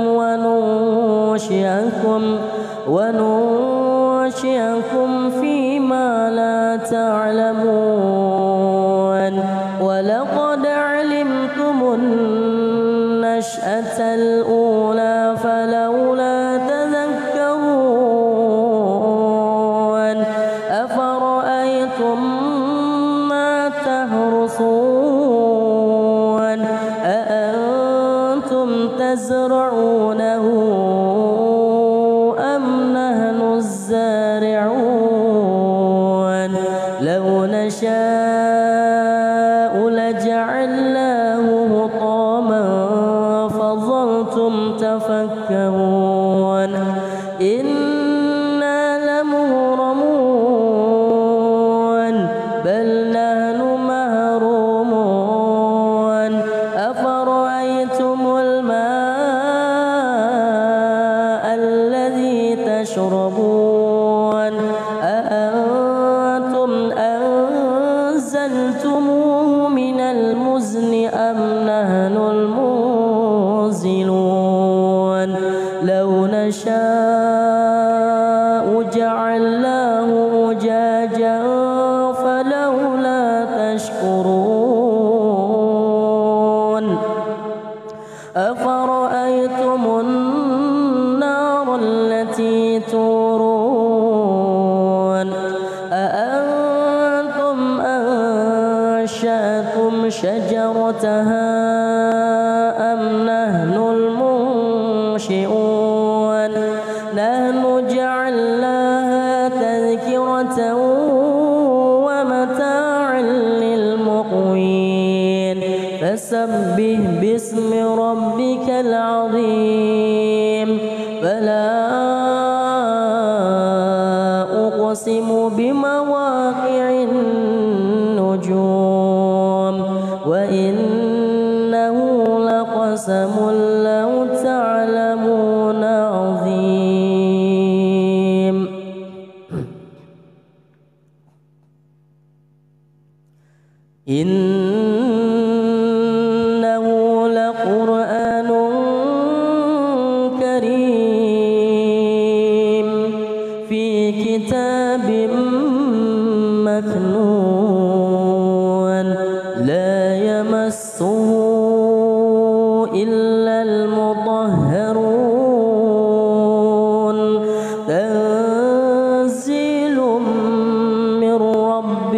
وننشئكم فيما لا تعلمون ولقد علمتم النشأة الأولى فلولا تذكرون أفرأيتم ما تحرثون أأنتم تزرعونه أم نحن الزارعون لو نشاء تشربون أأنتم أنزلتموه من المزن أم نحن المنزلون لو نشاء جعلناه أجاجا فلولا تشكرون أفرأيتم النار التي تورون أأنتم أنشأتم شجرتها أم نحن المنشئون نحن جعلناها تذكرة ومتاعا للمقوين فسبح باسم ربك العظيم فلا أقسم بمواقع النجوم وإنه لقسم لو تعلمون عظيم إنه لقرآن كريم في كتاب مكنون لا يمسه إلا المطهرون تنزيل من رب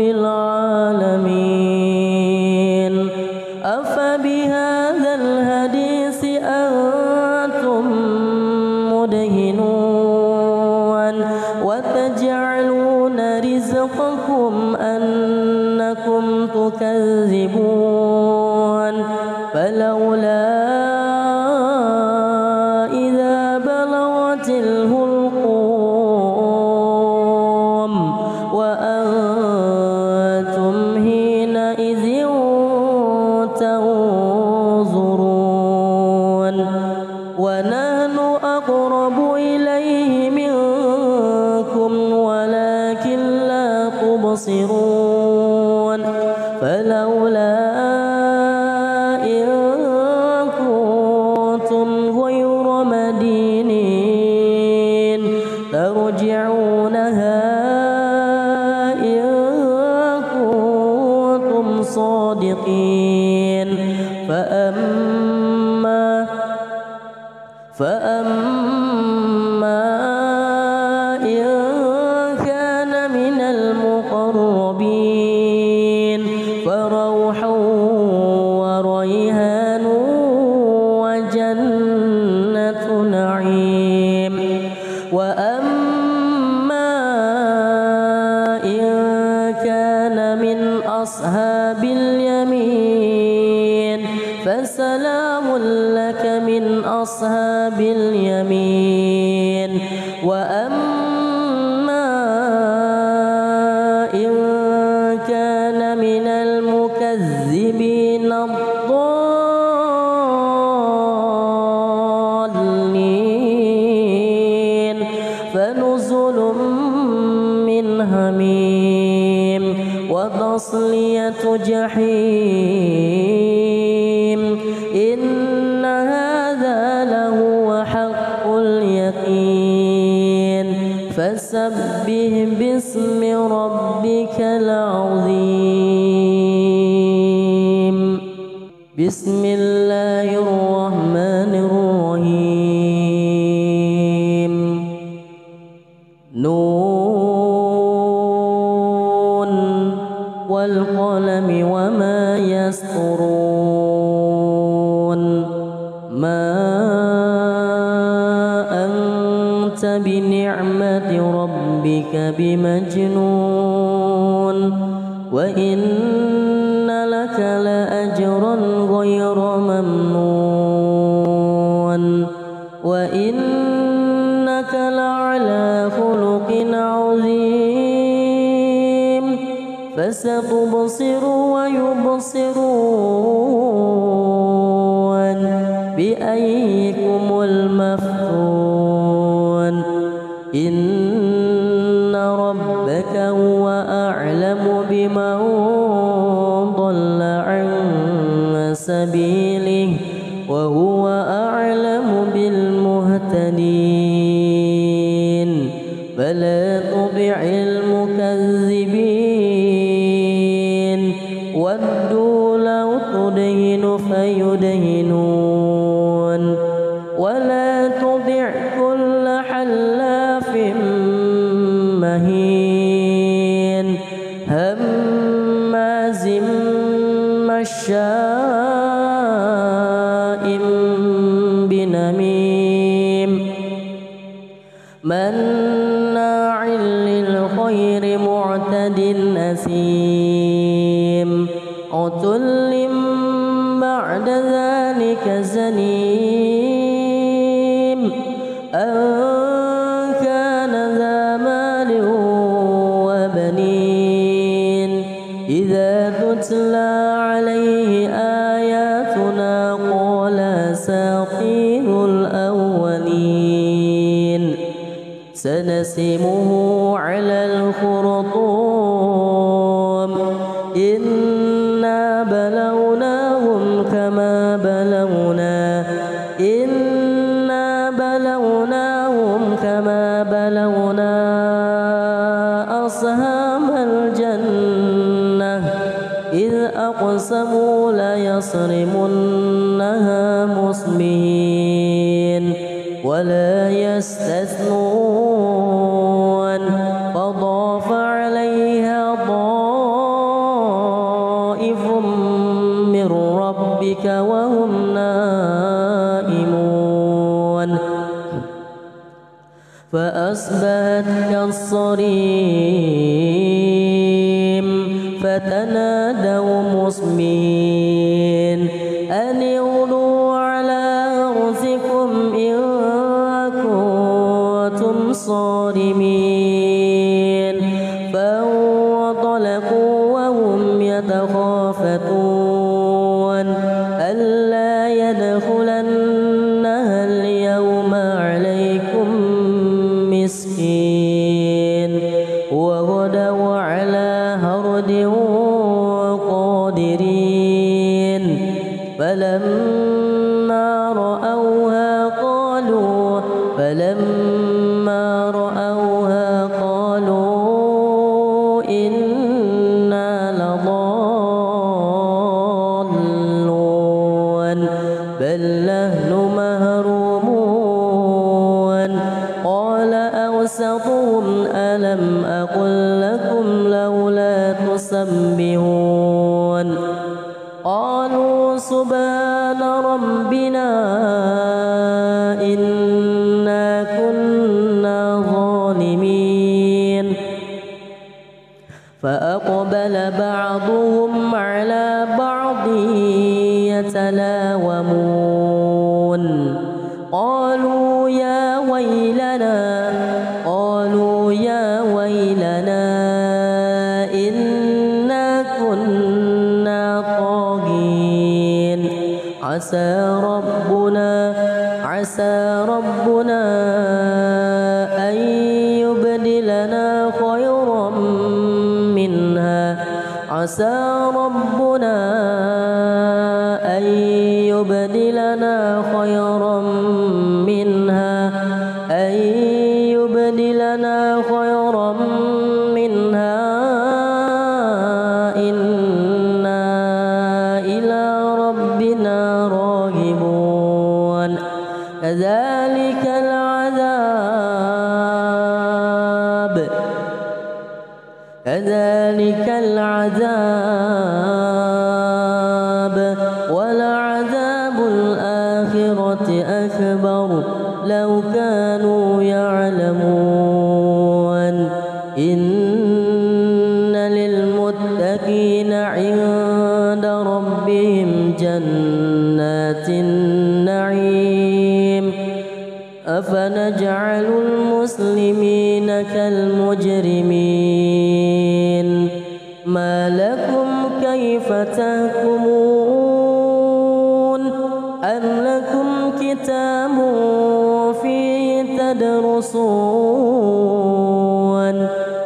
العالمين أفبهذا الحديث أنتم مدهنون وتجعلون رزقكم أنكم تكذبون فلولا إذا بلغت الحلقوم وأنتم حينئذ تنظرون ونحن أقرب إليه منكم ولكن لا تبصرون فلولا إن كنتم غير مدينين ترجعونها إن كنتم صادقين فأما إن كان من المقربين فروح وريحان وجنة نعيم وأما إن كان من أصحاب اليمين فسلام لك من أصحاب اليمين وأما إن كان من المكذبين الضالين فنزل من حميم وتصلية جحيم إن هذا لهو حق اليقين فسبح باسم ربك العظيم بسم الله الرحمن الرحيم نون والقلم وما يسطرون ما أنت بنعمة ربك بمجنون وإن لك لأجرا غير ممنون وإنك لعلى خلق عظيم فستبصر ويبصرون بأيكم المفتون إن ربك هو أعلم بمن ضل عن سبيله وهو أعلم بالمهتدين فلا تطع المكذبين ودوا لو تدهن فيدهنون ولا تطع كل حلاف مهين هماز مشاء بنميم مناع للخير معتد أثيم عتل بعد ذلك زنيم أن كان ذا مال وبنين إذا تتلى عليه آياتنا قال أساطير الأولين سنسمه على الخرطوم إنا بلوناهم كما بلونا أصحاب الجنة إذ أقسموا ليصرمنها مصبحين ولا يستثنون فطاف عليها طائف من ربك وهم نائمون فأصبحت كالصريم فتنادوا مصبحين أن اغدوا على حرثكم إن كنتم صارمين فانطلقوا وهم يتخافتون ألا يدخلنها اليوم عليكم مسكين وغدوا على هرد قادرين فلما رأوها قالوا إنا لضالون بل نحن محرومون قال أوسطهم ألم أقل لكم لولا تسبحون قالوا سبحان ربنا إنا كنا ظالمين فأقبل بعضهم على بعض يتلاومون قالوا يا ويلنا إنا كنا طاغين عسى ربنا أن يبدلنا خيرا منها إنا إلى ربنا راغبون كذلك العذاب ولعذاب الآخرة أكبر لو كانوا يعلمون إن للمتقين عند ربهم جنات النعيم أفنجعل المسلمين كالمجرمين ما لكم كيف تحكمون أم لكم كتاب فيه تدرسون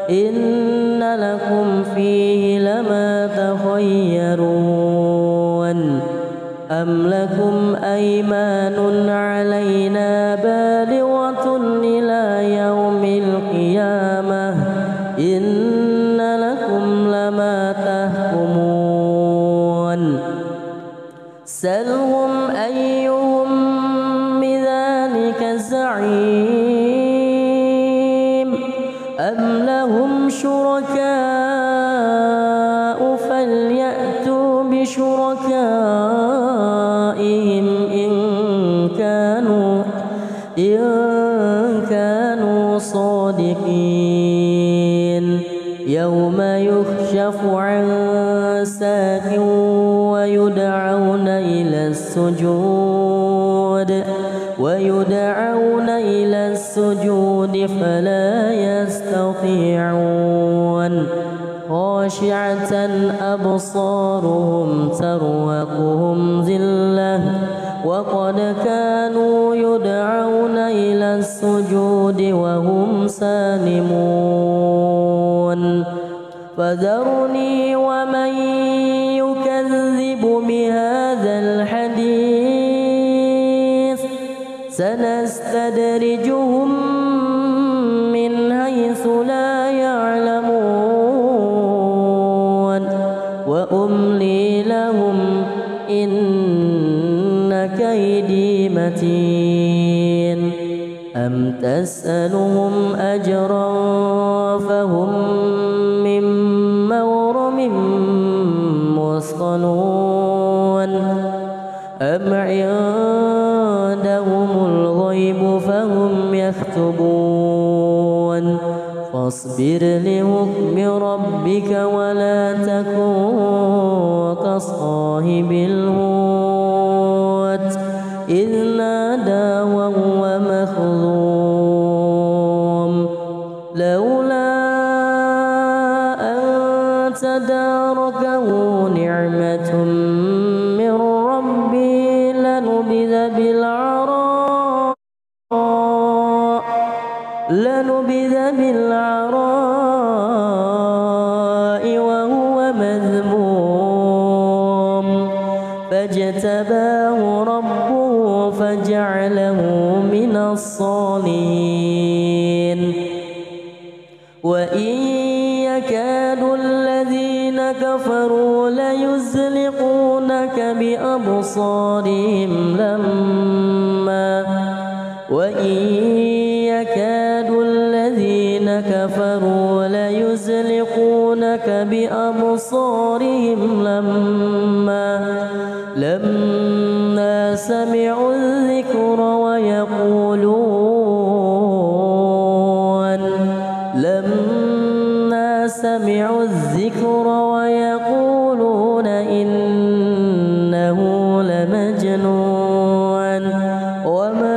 إن لكم فيه لما تخيرون أم لكم أيمان علينا بالغة إلى يوم القيامة إن لكم لما تحكمون سلهم أيهم بذلك زعيم أم لهم شركاء فليأتوا بشركائهم إن كانوا صادقين يوم يكشف عن ساق ويدعون إلى السجود فلا يستطيعون خاشعة أبصارهم ترهقهم ذلة وقد كانوا يدعون إلى السجود وهم سالمون فذرني ومن يكذب بهذا الحديث سنستدرجهم من حيث لا يعلمون وأملي لهم إن كيدي متين أم تسألهم أجرا فهم من مغرم مثقلون أم عندهم الغيب فهم يكتبون فاصبر لحكم ربك ولا تكن كصاحب الحوت إذ نادى وهو مكظوم لولا أن تداركه نعمة من ربي لنبذ بالعراء وهو مذموم فاجتباه ربه فجعله من الصالحين وإن يكاد الذين كفروا ليزلقونك بأبصارهم لما سمعوا الذكر ويقولون إنه لمجنون وما